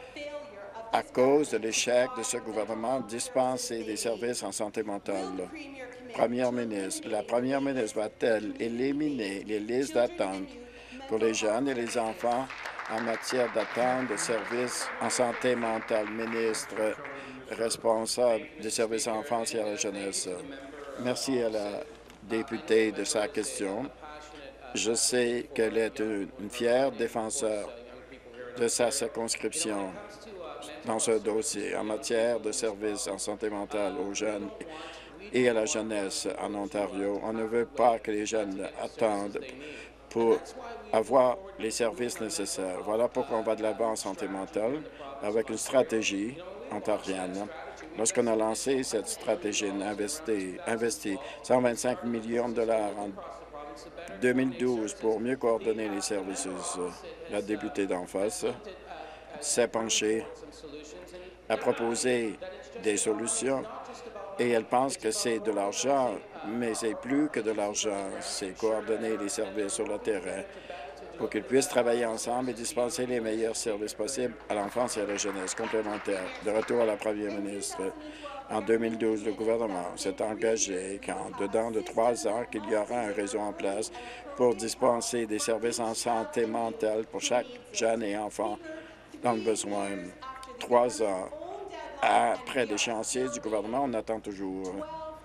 à cause de l'échec de ce gouvernement de dispenser des services en santé mentale. Première ministre, la première ministre va-t-elle éliminer les listes d'attente pour les jeunes et les enfants en matière d'attente de services en santé mentale? Ministre responsable des services à l'enfance et à la jeunesse. Merci à la députée de sa question. Je sais qu'elle est une, une fière défenseur de sa circonscription dans ce dossier en matière de services en santé mentale aux jeunes et à la jeunesse en Ontario. On ne veut pas que les jeunes attendent pour avoir les services nécessaires. Voilà pourquoi on va de l'avant en santé mentale avec une stratégie ontarienne. Lorsqu'on a lancé cette stratégie, on a investi, investi cent vingt-cinq millions de dollars en deux mille douze pour mieux coordonner les services. La députée d'en face s'est penchée à proposer des solutions et elle pense que c'est de l'argent, mais c'est plus que de l'argent. C'est coordonner les services sur le terrain pour qu'ils puissent travailler ensemble et dispenser les meilleurs services possibles à l'enfance et à la jeunesse complémentaire. De retour à la première ministre, en deux mille douze, le gouvernement s'est engagé qu'en dedans de trois ans, qu'il y aura un réseau en place pour dispenser des services en santé mentale pour chaque jeune et enfant dans le besoin. Trois ans après l'échéancier du gouvernement, on attend toujours.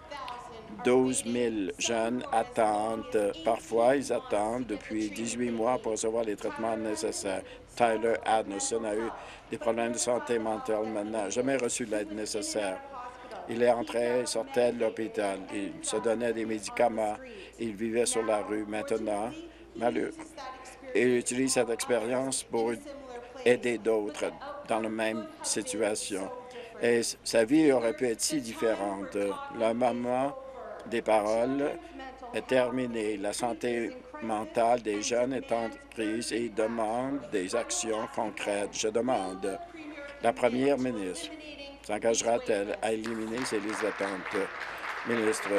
douze mille jeunes attendent. Parfois, ils attendent depuis dix-huit mois pour recevoir les traitements nécessaires. Tyler Adnison a eu des problèmes de santé mentale maintenant, n'a jamais reçu l'aide nécessaire. Il est entré, il sortait de l'hôpital, il se donnait des médicaments, il vivait sur la rue. Maintenant, malheureux, il utilise cette expérience pour aider d'autres dans la même situation. Et sa vie aurait pu être si différente. Le moment des paroles est terminé. La santé mentale des jeunes est en crise et il demande des actions concrètes. Je demande, la première ministre s'engagera-t-elle à éliminer ces listes d'attente? Ministre,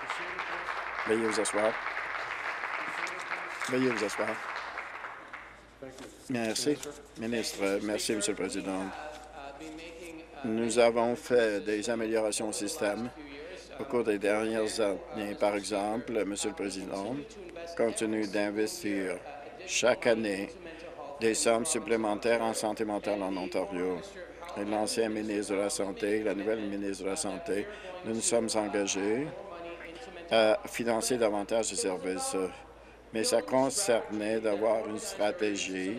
veuillez vous asseoir. Veuillez vous asseoir. Merci. Ministre, merci, Monsieur le Président. Nous avons fait des améliorations au système au cours des dernières années. Par exemple, Monsieur le Président continue d'investir chaque année des sommes supplémentaires en santé mentale en Ontario. Et l'ancien ministre de la Santé, la nouvelle ministre de la Santé, nous nous sommes engagés à financer davantage de services. Mais ça concernait d'avoir une stratégie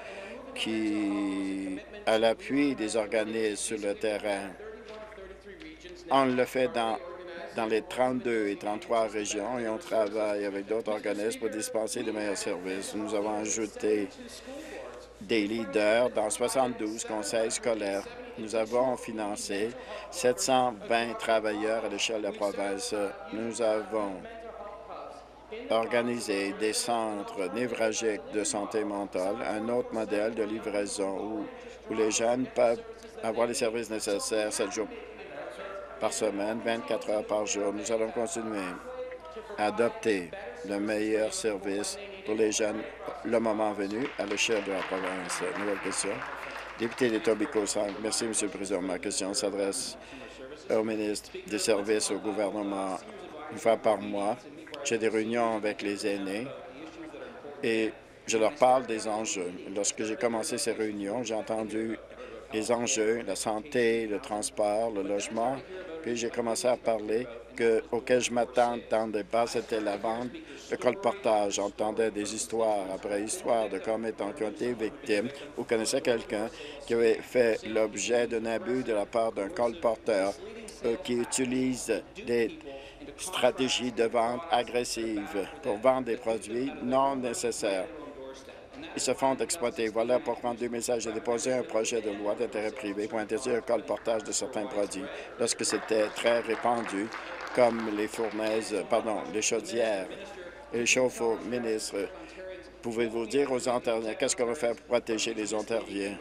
qui, à l'appui des organismes sur le terrain, on le fait dans, dans les trente-deux et trente-trois régions et on travaille avec d'autres organismes pour dispenser de meilleurs services. Nous avons ajouté des leaders dans soixante-douze conseils scolaires. Nous avons financé sept cent vingt travailleurs à l'échelle de la province. Nous avons organisé des centres névralgiques de santé mentale, un autre modèle de livraison où, où les jeunes peuvent avoir les services nécessaires sept jours par semaine, vingt-quatre heures par jour. Nous allons continuer à adopter le meilleur service pour les jeunes le moment venu à l'échelle de la province. Nouvelle question. Député d'Etobicoke cinq. Merci, Monsieur le Président. Ma question s'adresse au ministre des Services au gouvernement. Une fois par mois, j'ai des réunions avec les aînés et je leur parle des enjeux. Lorsque j'ai commencé ces réunions, j'ai entendu les enjeux, la santé, le transport, le logement, puis j'ai commencé à parler que, auquel je m'attendais pas, c'était la vente de colportage. J'entendais des histoires après histoires de commettants qui ont été victimes ou connaissaient quelqu'un qui avait fait l'objet d'un abus de la part d'un colporteur euh, qui utilise des stratégies de vente agressives pour vendre des produits non nécessaires. Ils se font exploiter. Voilà pourquoi en deux mille seize, j'ai déposé un projet de loi d'intérêt privé pour interdire le colportage de certains produits lorsque c'était très répandu, comme les fournaises, pardon, les chaudières et les chauffe-eau. Ministre, pouvez-vous dire aux Ontariens qu'est-ce qu'on va faire pour protéger les Ontariens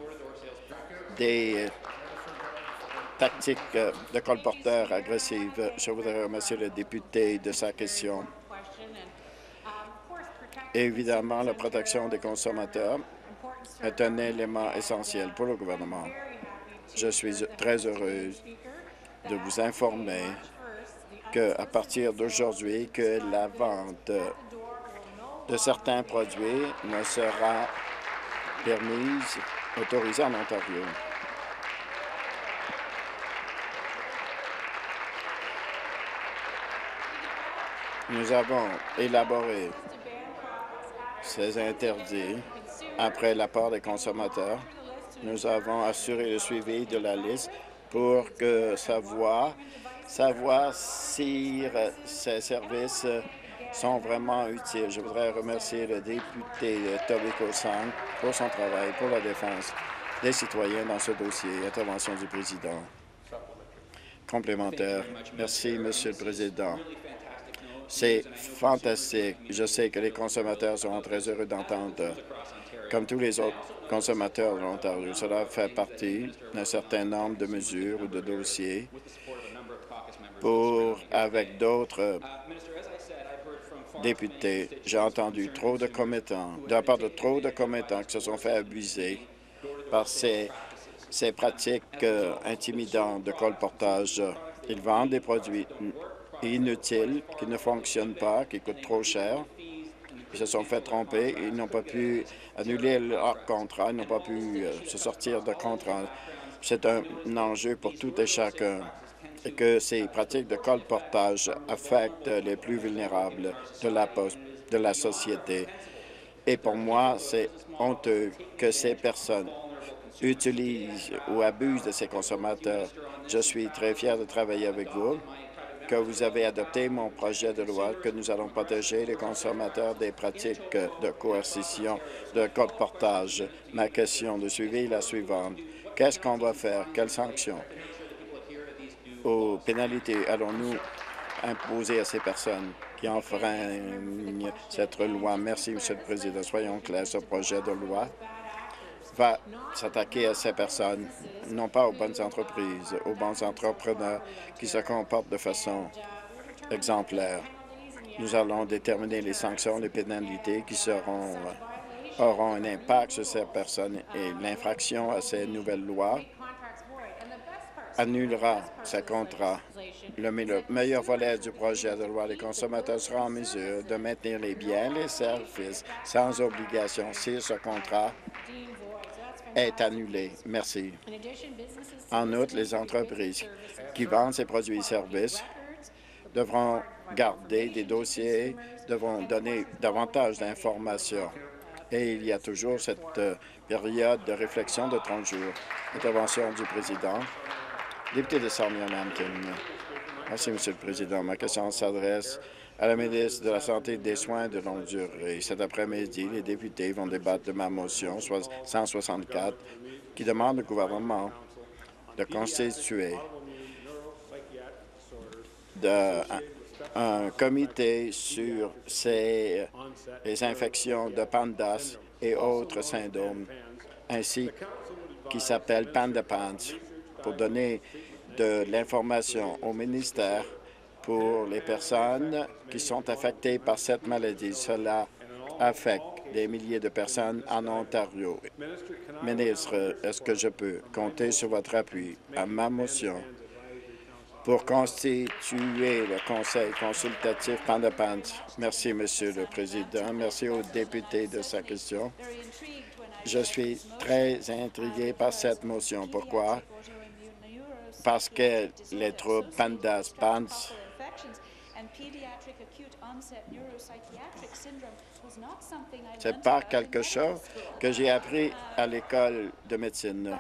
des tactiques de colporteurs agressives? Je voudrais remercier le député de sa question. Évidemment, la protection des consommateurs est un élément essentiel pour le gouvernement. Je suis très heureuse de vous informer qu'à partir d'aujourd'hui, que la vente de certains produits ne sera permise, autorisée en Ontario. Nous avons élaboré ces interdits après l'apport des consommateurs. Nous avons assuré le suivi de la liste pour que savoir, savoir si ces services sont vraiment utiles. Je voudrais remercier le député de Etobicoke cinq pour son travail pour la défense des citoyens dans ce dossier. Intervention du président. Complémentaire. Merci, Monsieur le Président. C'est fantastique. Je sais que les consommateurs seront très heureux d'entendre, comme tous les autres consommateurs de l'Ontario. Cela fait partie d'un certain nombre de mesures ou de dossiers pour, avec d'autres députés. J'ai entendu trop de commettants, de la part de trop de commettants qui se sont fait abuser par ces, ces pratiques euh, intimidantes de colportage. Ils vendent des produits inutiles, qui ne fonctionnent pas, qui coûtent trop cher. Ils se sont fait tromper. Ils n'ont pas pu annuler leur contrat. Ils n'ont pas pu euh, se sortir de contrat. C'est un, un enjeu pour tout et chacun. Et que ces pratiques de colportage affectent les plus vulnérables de la, de la société. Et pour moi, c'est honteux que ces personnes utilisent ou abusent de ces consommateurs. Je suis très fier de travailler avec vous, que vous avez adopté mon projet de loi, que nous allons protéger les consommateurs des pratiques de coercition, de colportage. Ma question de suivi est la suivante. Qu'est-ce qu'on va faire? Quelles sanctions ou pénalités allons-nous imposer à ces personnes qui enfreignent cette loi? Merci, Monsieur le Président. Soyons clairs, ce projet de loi va s'attaquer à ces personnes, non pas aux bonnes entreprises, aux bons entrepreneurs qui se comportent de façon exemplaire. Nous allons déterminer les sanctions, les pénalités qui seront auront un impact sur ces personnes et l'infraction à ces nouvelles lois annulera ce contrat. Le, le meilleur volet du projet de loi des consommateurs sera en mesure de maintenir les biens et les services sans obligation si ce contrat est annulé. Merci. En outre, les entreprises qui vendent ces produits et services devront garder des dossiers, devront donner davantage d'informations. Et il y a toujours cette euh, période de réflexion de trente jours. Intervention du président. Député de Sarnia-Lambton. Merci, Monsieur le Président. Ma question s'adresse à la ministre de la Santé et des Soins de longue durée. Cet après-midi, les députés vont débattre de ma motion cent soixante-quatre qui demande au gouvernement de constituer de, un, un comité sur ces, les infections de PANDAS et autres syndromes, ainsi qui s'appelle PandaPans, pour donner de l'information au ministère pour les personnes qui sont affectées par cette maladie. Cela affecte des milliers de personnes en Ontario. Ministre, est-ce que je peux compter sur votre appui à ma motion pour constituer le Conseil consultatif PandaPans? Merci, Monsieur le Président. Merci aux députés de sa question. Je suis très intrigué par cette motion. Pourquoi? Parce que les troubles PANDAS, PANS, c'est pas quelque chose que j'ai appris à l'école de médecine.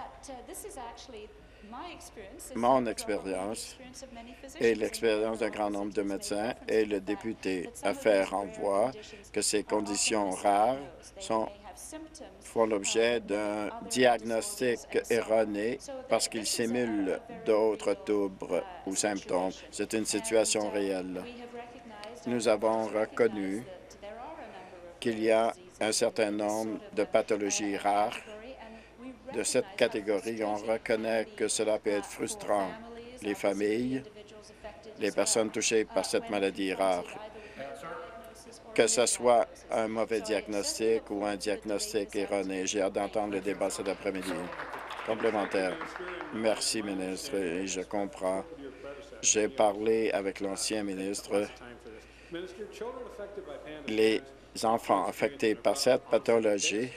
Mon expérience et l'expérience d'un grand nombre de médecins et le député a fait renvoi que ces conditions rares sont font l'objet d'un diagnostic erroné parce qu'ils simulent d'autres troubles ou symptômes. C'est une situation réelle. Nous avons reconnu qu'il y a un certain nombre de pathologies rares de cette catégorie. On reconnaît que cela peut être frustrant. Les familles, les personnes touchées par cette maladie rare, que ce soit un mauvais diagnostic ou un diagnostic erroné. J'ai hâte d'entendre le débat cet après-midi. Complémentaire. Merci, ministre, et je comprends. J'ai parlé avec l'ancien ministre. Les enfants affectés par cette pathologie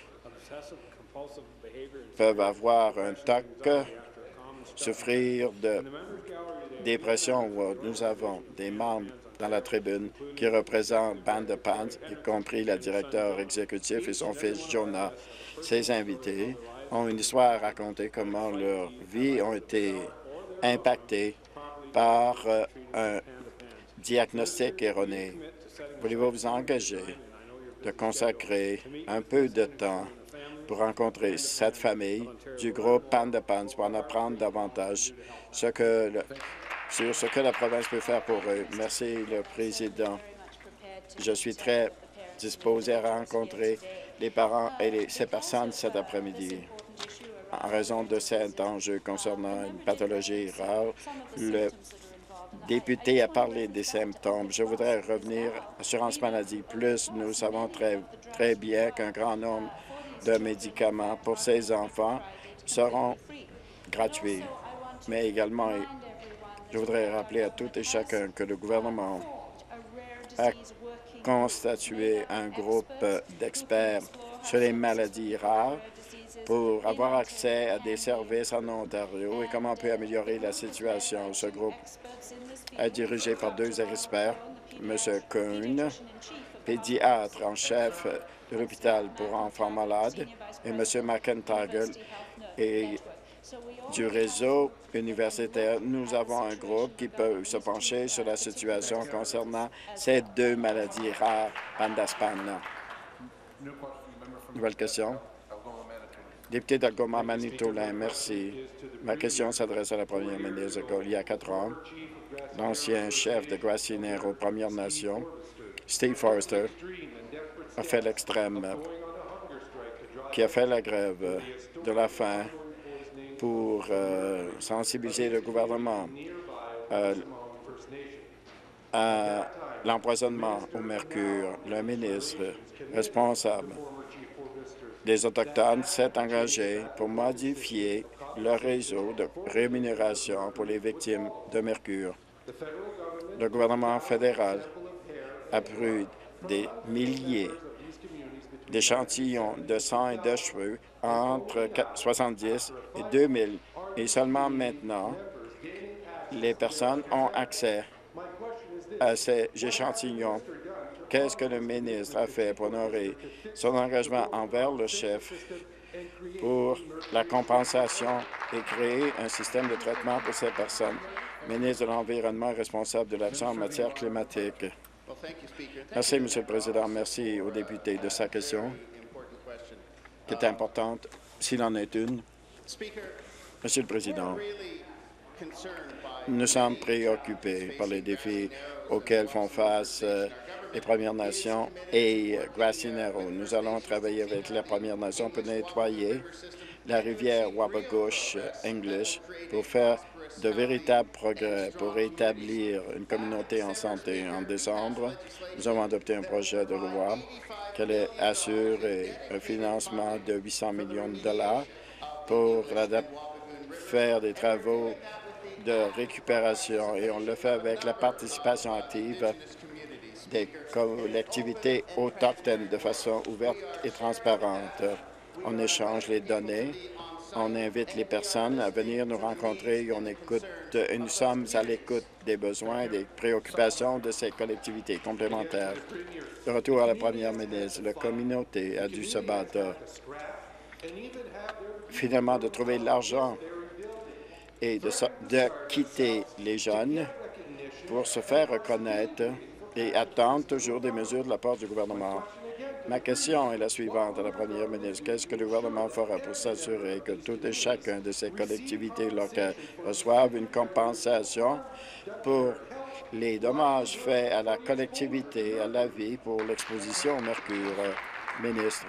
peuvent avoir un T O C, souffrir de dépression. Nous avons des membres dans la tribune qui représentent PandaPans, y compris la directeur exécutif et son fils Jonah. Ces invités ont une histoire à raconter comment leurs vies ont été impactées par euh, un diagnostic erroné. Voulez-vous vous engager de consacrer un peu de temps pour rencontrer cette famille du groupe PandaPans pour en apprendre davantage ce que le, sur ce que la province peut faire pour eux? Merci, le Président. Je suis très disposé à rencontrer les parents et les, ces personnes cet après-midi. En raison de cet enjeu concernant une pathologie rare, le député a parlé des symptômes. Je voudrais revenir à l'assurance maladie. Plus, nous savons très, très bien qu'un grand nombre de médicaments pour ces enfants seront gratuits. Mais également, je voudrais rappeler à tout et chacun que le gouvernement a constitué un groupe d'experts sur les maladies rares pour avoir accès à des services en Ontario et comment on peut améliorer la situation. Ce groupe est dirigé par deux experts, M. Kuhn, pédiatre en chef de l'hôpital pour enfants malades, et M. McIntyre, et du réseau universitaire. Nous avons un groupe qui peut se pencher sur la situation concernant ces deux maladies rares, PANDAS-PAN. Nouvelle question. Député d'Algoma, Manitoulin, merci. Ma question s'adresse à la première ministre. Il y a quatre ans, l'ancien chef de Grassy-Narrows Première Nation, Steve Forster, a fait l'extrême, qui a fait la grève de la faim pour euh, sensibiliser le gouvernement euh, à l'empoisonnement au mercure. Le ministre responsable des Autochtones s'est engagé pour modifier le réseau de rémunération pour les victimes de mercure. Le gouvernement fédéral a pris des milliers d'échantillons de sang et de cheveux entre soixante-dix et deux mille. Et seulement maintenant, les personnes ont accès à ces échantillons. Qu'est-ce que le ministre a fait pour honorer son engagement envers le chef pour la compensation et créer un système de traitement pour ces personnes? Ministre de l'Environnement responsable de l'action en matière climatique. Merci, M. le Président. Merci aux députés de sa question, qui est importante, s'il en est une. Monsieur le Président, nous sommes préoccupés par les défis auxquels font face euh, les Premières Nations et euh, Grassy Narrow. Nous allons travailler avec les Premières Nations pour nettoyer la rivière Wabagosh euh, English pour faire de véritables progrès pour établir une communauté en santé. En décembre, nous avons adopté un projet de loi qui allait assurer un financement de huit cents millions de dollars pour faire des travaux de récupération, et on le fait avec la participation active des collectivités autochtones de façon ouverte et transparente. On échange les données, on invite les personnes à venir nous rencontrer et on écoute, et nous sommes à l'écoute des besoins et des préoccupations de ces collectivités complémentaires. De retour à la première ministre, la communauté a dû se battre finalement de trouver l'argent et de, de quitter les jeunes pour se faire reconnaître et attendre toujours des mesures de la part du gouvernement. Ma question est la suivante à la première ministre. Qu'est-ce que le gouvernement fera pour s'assurer que tout et chacun de ces collectivités locales reçoivent une compensation pour les dommages faits à la collectivité, à la vie pour l'exposition au mercure? Ministre.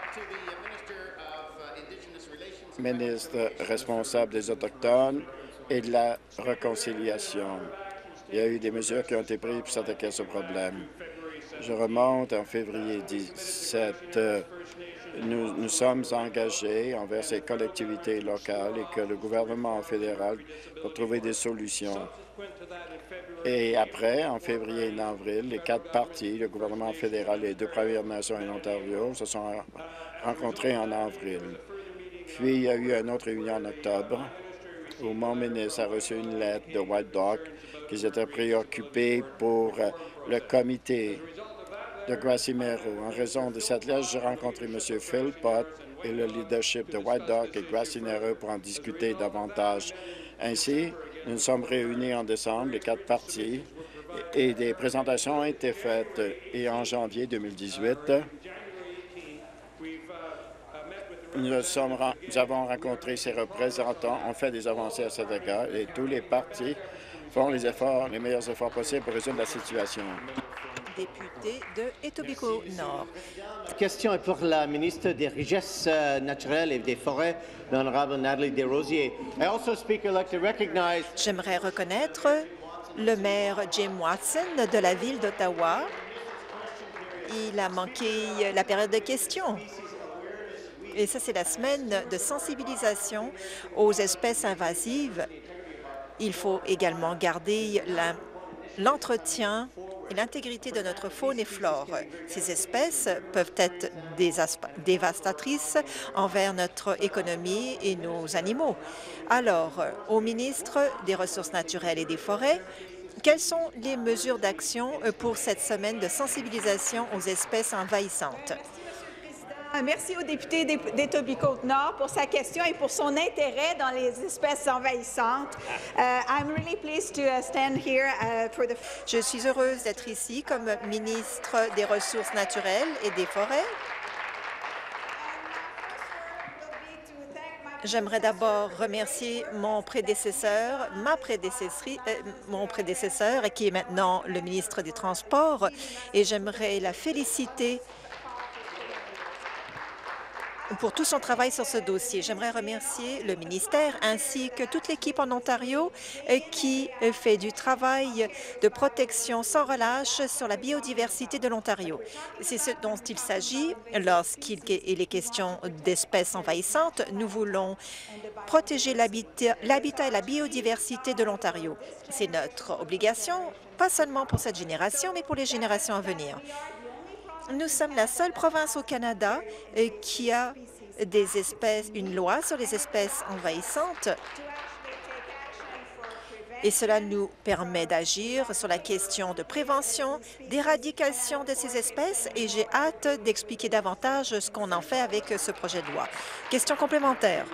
Ministre responsable des Autochtones et de la réconciliation. Il y a eu des mesures qui ont été prises pour s'attaquer à ce problème. Je remonte en février dix-sept. Nous nous sommes engagés envers ces collectivités locales et que le gouvernement fédéral pour trouver des solutions. Et après, en février et en avril, les quatre partis, le gouvernement fédéral, les deux Premières Nations et l'Ontario, se sont rencontrés en avril. Puis, il y a eu une autre réunion en octobre où mon ministre a reçu une lettre de White Dog qu'ils étaient préoccupés pour le comité de Grassy Narrow. En raison de cette lettre, j'ai rencontré M. Philpott et le leadership de White Dog et Grassy Narrow pour en discuter davantage. Ainsi, nous nous sommes réunis en décembre, les quatre partis, et des présentations ont été faites. Et en janvier deux mille dix-huit, Nous, sommes, nous avons rencontré ces représentants, on fait des avancées à cet égard et tous les partis font les efforts, les meilleurs efforts possibles pour résoudre la situation. Député de Etobicoke-Nord. La question est pour la ministre des Richesses naturelles et des Forêts, l'honorable Nathalie Desrosiers. I also, Speaker, like to recognize... J'aimerais reconnaître le maire Jim Watson de la ville d'Ottawa. Il a manqué la période de questions. Et ça, c'est la semaine de sensibilisation aux espèces invasives. Il faut également garder l'entretien et l'intégrité de notre faune et flore. Ces espèces peuvent être dévastatrices envers notre économie et nos animaux. Alors, au ministre des Ressources naturelles et des Forêts, quelles sont les mesures d'action pour cette semaine de sensibilisation aux espèces envahissantes? Merci au député d'Etobicoke-Nord pour sa question et pour son intérêt dans les espèces envahissantes. Uh, I'm really pleased to uh, stand here uh, for the... Je suis heureuse d'être ici comme ministre des Ressources naturelles et des Forêts. J'aimerais d'abord remercier mon prédécesseur, ma prédécesseur, euh, mon prédécesseur, qui est maintenant le ministre des Transports, et j'aimerais la féliciter pour tout son travail sur ce dossier. J'aimerais remercier le ministère ainsi que toute l'équipe en Ontario euh, qui euh, fait du travail de protection sans relâche sur la biodiversité de l'Ontario. C'est ce dont il s'agit lorsqu'il est question d'espèces envahissantes. Nous voulons protéger l'habitat l'habitat et la biodiversité de l'Ontario. C'est notre obligation, pas seulement pour cette génération, mais pour les générations à venir. Nous sommes la seule province au Canada euh, qui a des espèces, une loi sur les espèces envahissantes. Et cela nous permet d'agir sur la question de prévention, d'éradication de ces espèces, et j'ai hâte d'expliquer davantage ce qu'on en fait avec ce projet de loi. Question complémentaire.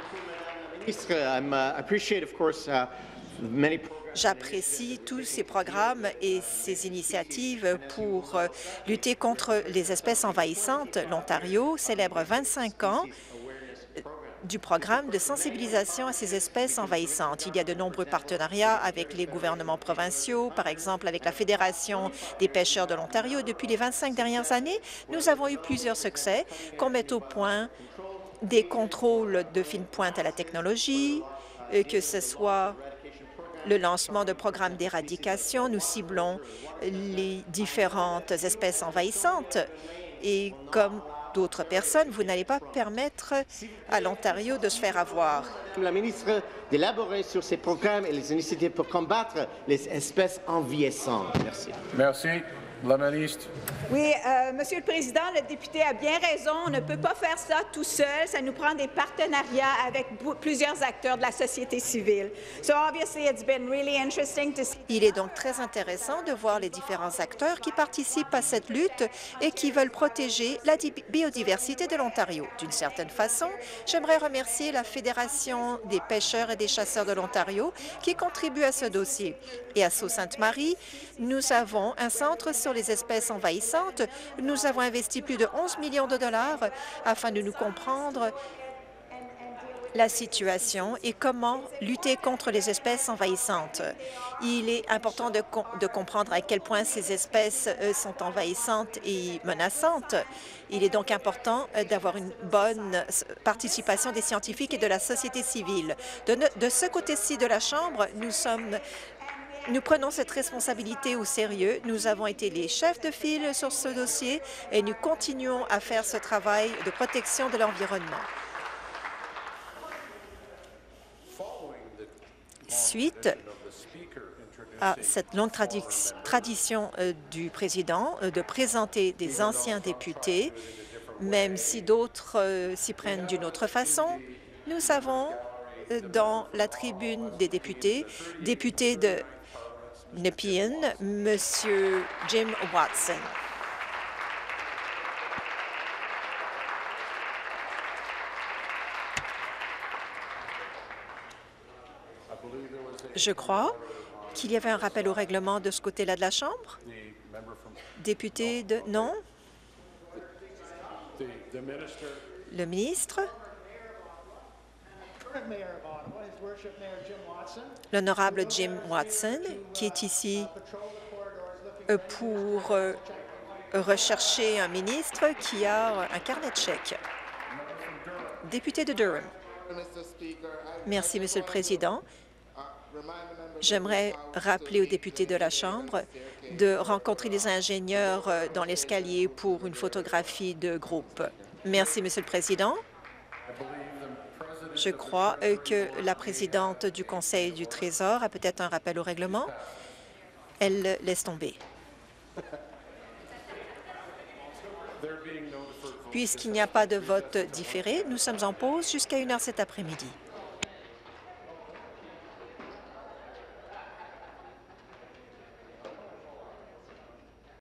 J'apprécie tous ces programmes et ces initiatives pour euh, lutter contre les espèces envahissantes. L'Ontario célèbre vingt-cinq ans du programme de sensibilisation à ces espèces envahissantes. Il y a de nombreux partenariats avec les gouvernements provinciaux, par exemple avec la Fédération des pêcheurs de l'Ontario. Depuis les vingt-cinq dernières années, nous avons eu plusieurs succès, qu'on mette au point des contrôles de fine pointe à la technologie, que ce soit le lancement de programmes d'éradication. Nous ciblons les différentes espèces envahissantes et comme d'autres personnes, vous n'allez pas permettre à l'Ontario de se faire avoir. La ministre d'élaborer sur ces programmes et les initiatives pour combattre les espèces envahissantes. Merci. Merci. La ministre. Oui, euh, Monsieur le Président, le député a bien raison. On ne peut pas faire ça tout seul. Ça nous prend des partenariats avec plusieurs acteurs de la société civile. So obviously, it's been really interesting to see. Il est donc très intéressant de voir les différents acteurs qui participent à cette lutte et qui veulent protéger la biodiversité de l'Ontario. D'une certaine façon, j'aimerais remercier la Fédération des pêcheurs et des chasseurs de l'Ontario qui contribue à ce dossier. Et à Sault-Sainte-Marie, nous avons un centre sur les espèces envahissantes. Nous avons investi plus de onze millions de dollars afin de nous comprendre la situation et comment lutter contre les espèces envahissantes. Il est important de, com de comprendre à quel point ces espèces euh, sont envahissantes et menaçantes. Il est donc important euh, d'avoir une bonne participation des scientifiques et de la société civile. De, de ce côté-ci de la Chambre, nous sommes Nous prenons cette responsabilité au sérieux. Nous avons été les chefs de file sur ce dossier et nous continuons à faire ce travail de protection de l'environnement. Suite à cette longue tradi tradition euh, du président euh, de présenter des anciens députés, même si d'autres euh, s'y prennent d'une autre façon, nous avons euh, dans la tribune des députés, député de Nepean, Monsieur Jim Watson. Je crois qu'il y avait un rappel au règlement de ce côté-là de la Chambre. Député de... Non? Le ministre? L'honorable Jim Watson, qui est ici pour rechercher un ministre qui a un carnet de chèques. Député de Durham. Merci, Monsieur le Président. J'aimerais rappeler aux députés de la Chambre de rencontrer les ingénieurs dans l'escalier pour une photographie de groupe. Merci, Monsieur le Président. Je crois que la présidente du Conseil du Trésor a peut-être un rappel au règlement. Elle laisse tomber. Puisqu'il n'y a pas de vote différé, nous sommes en pause jusqu'à une heure cet après-midi.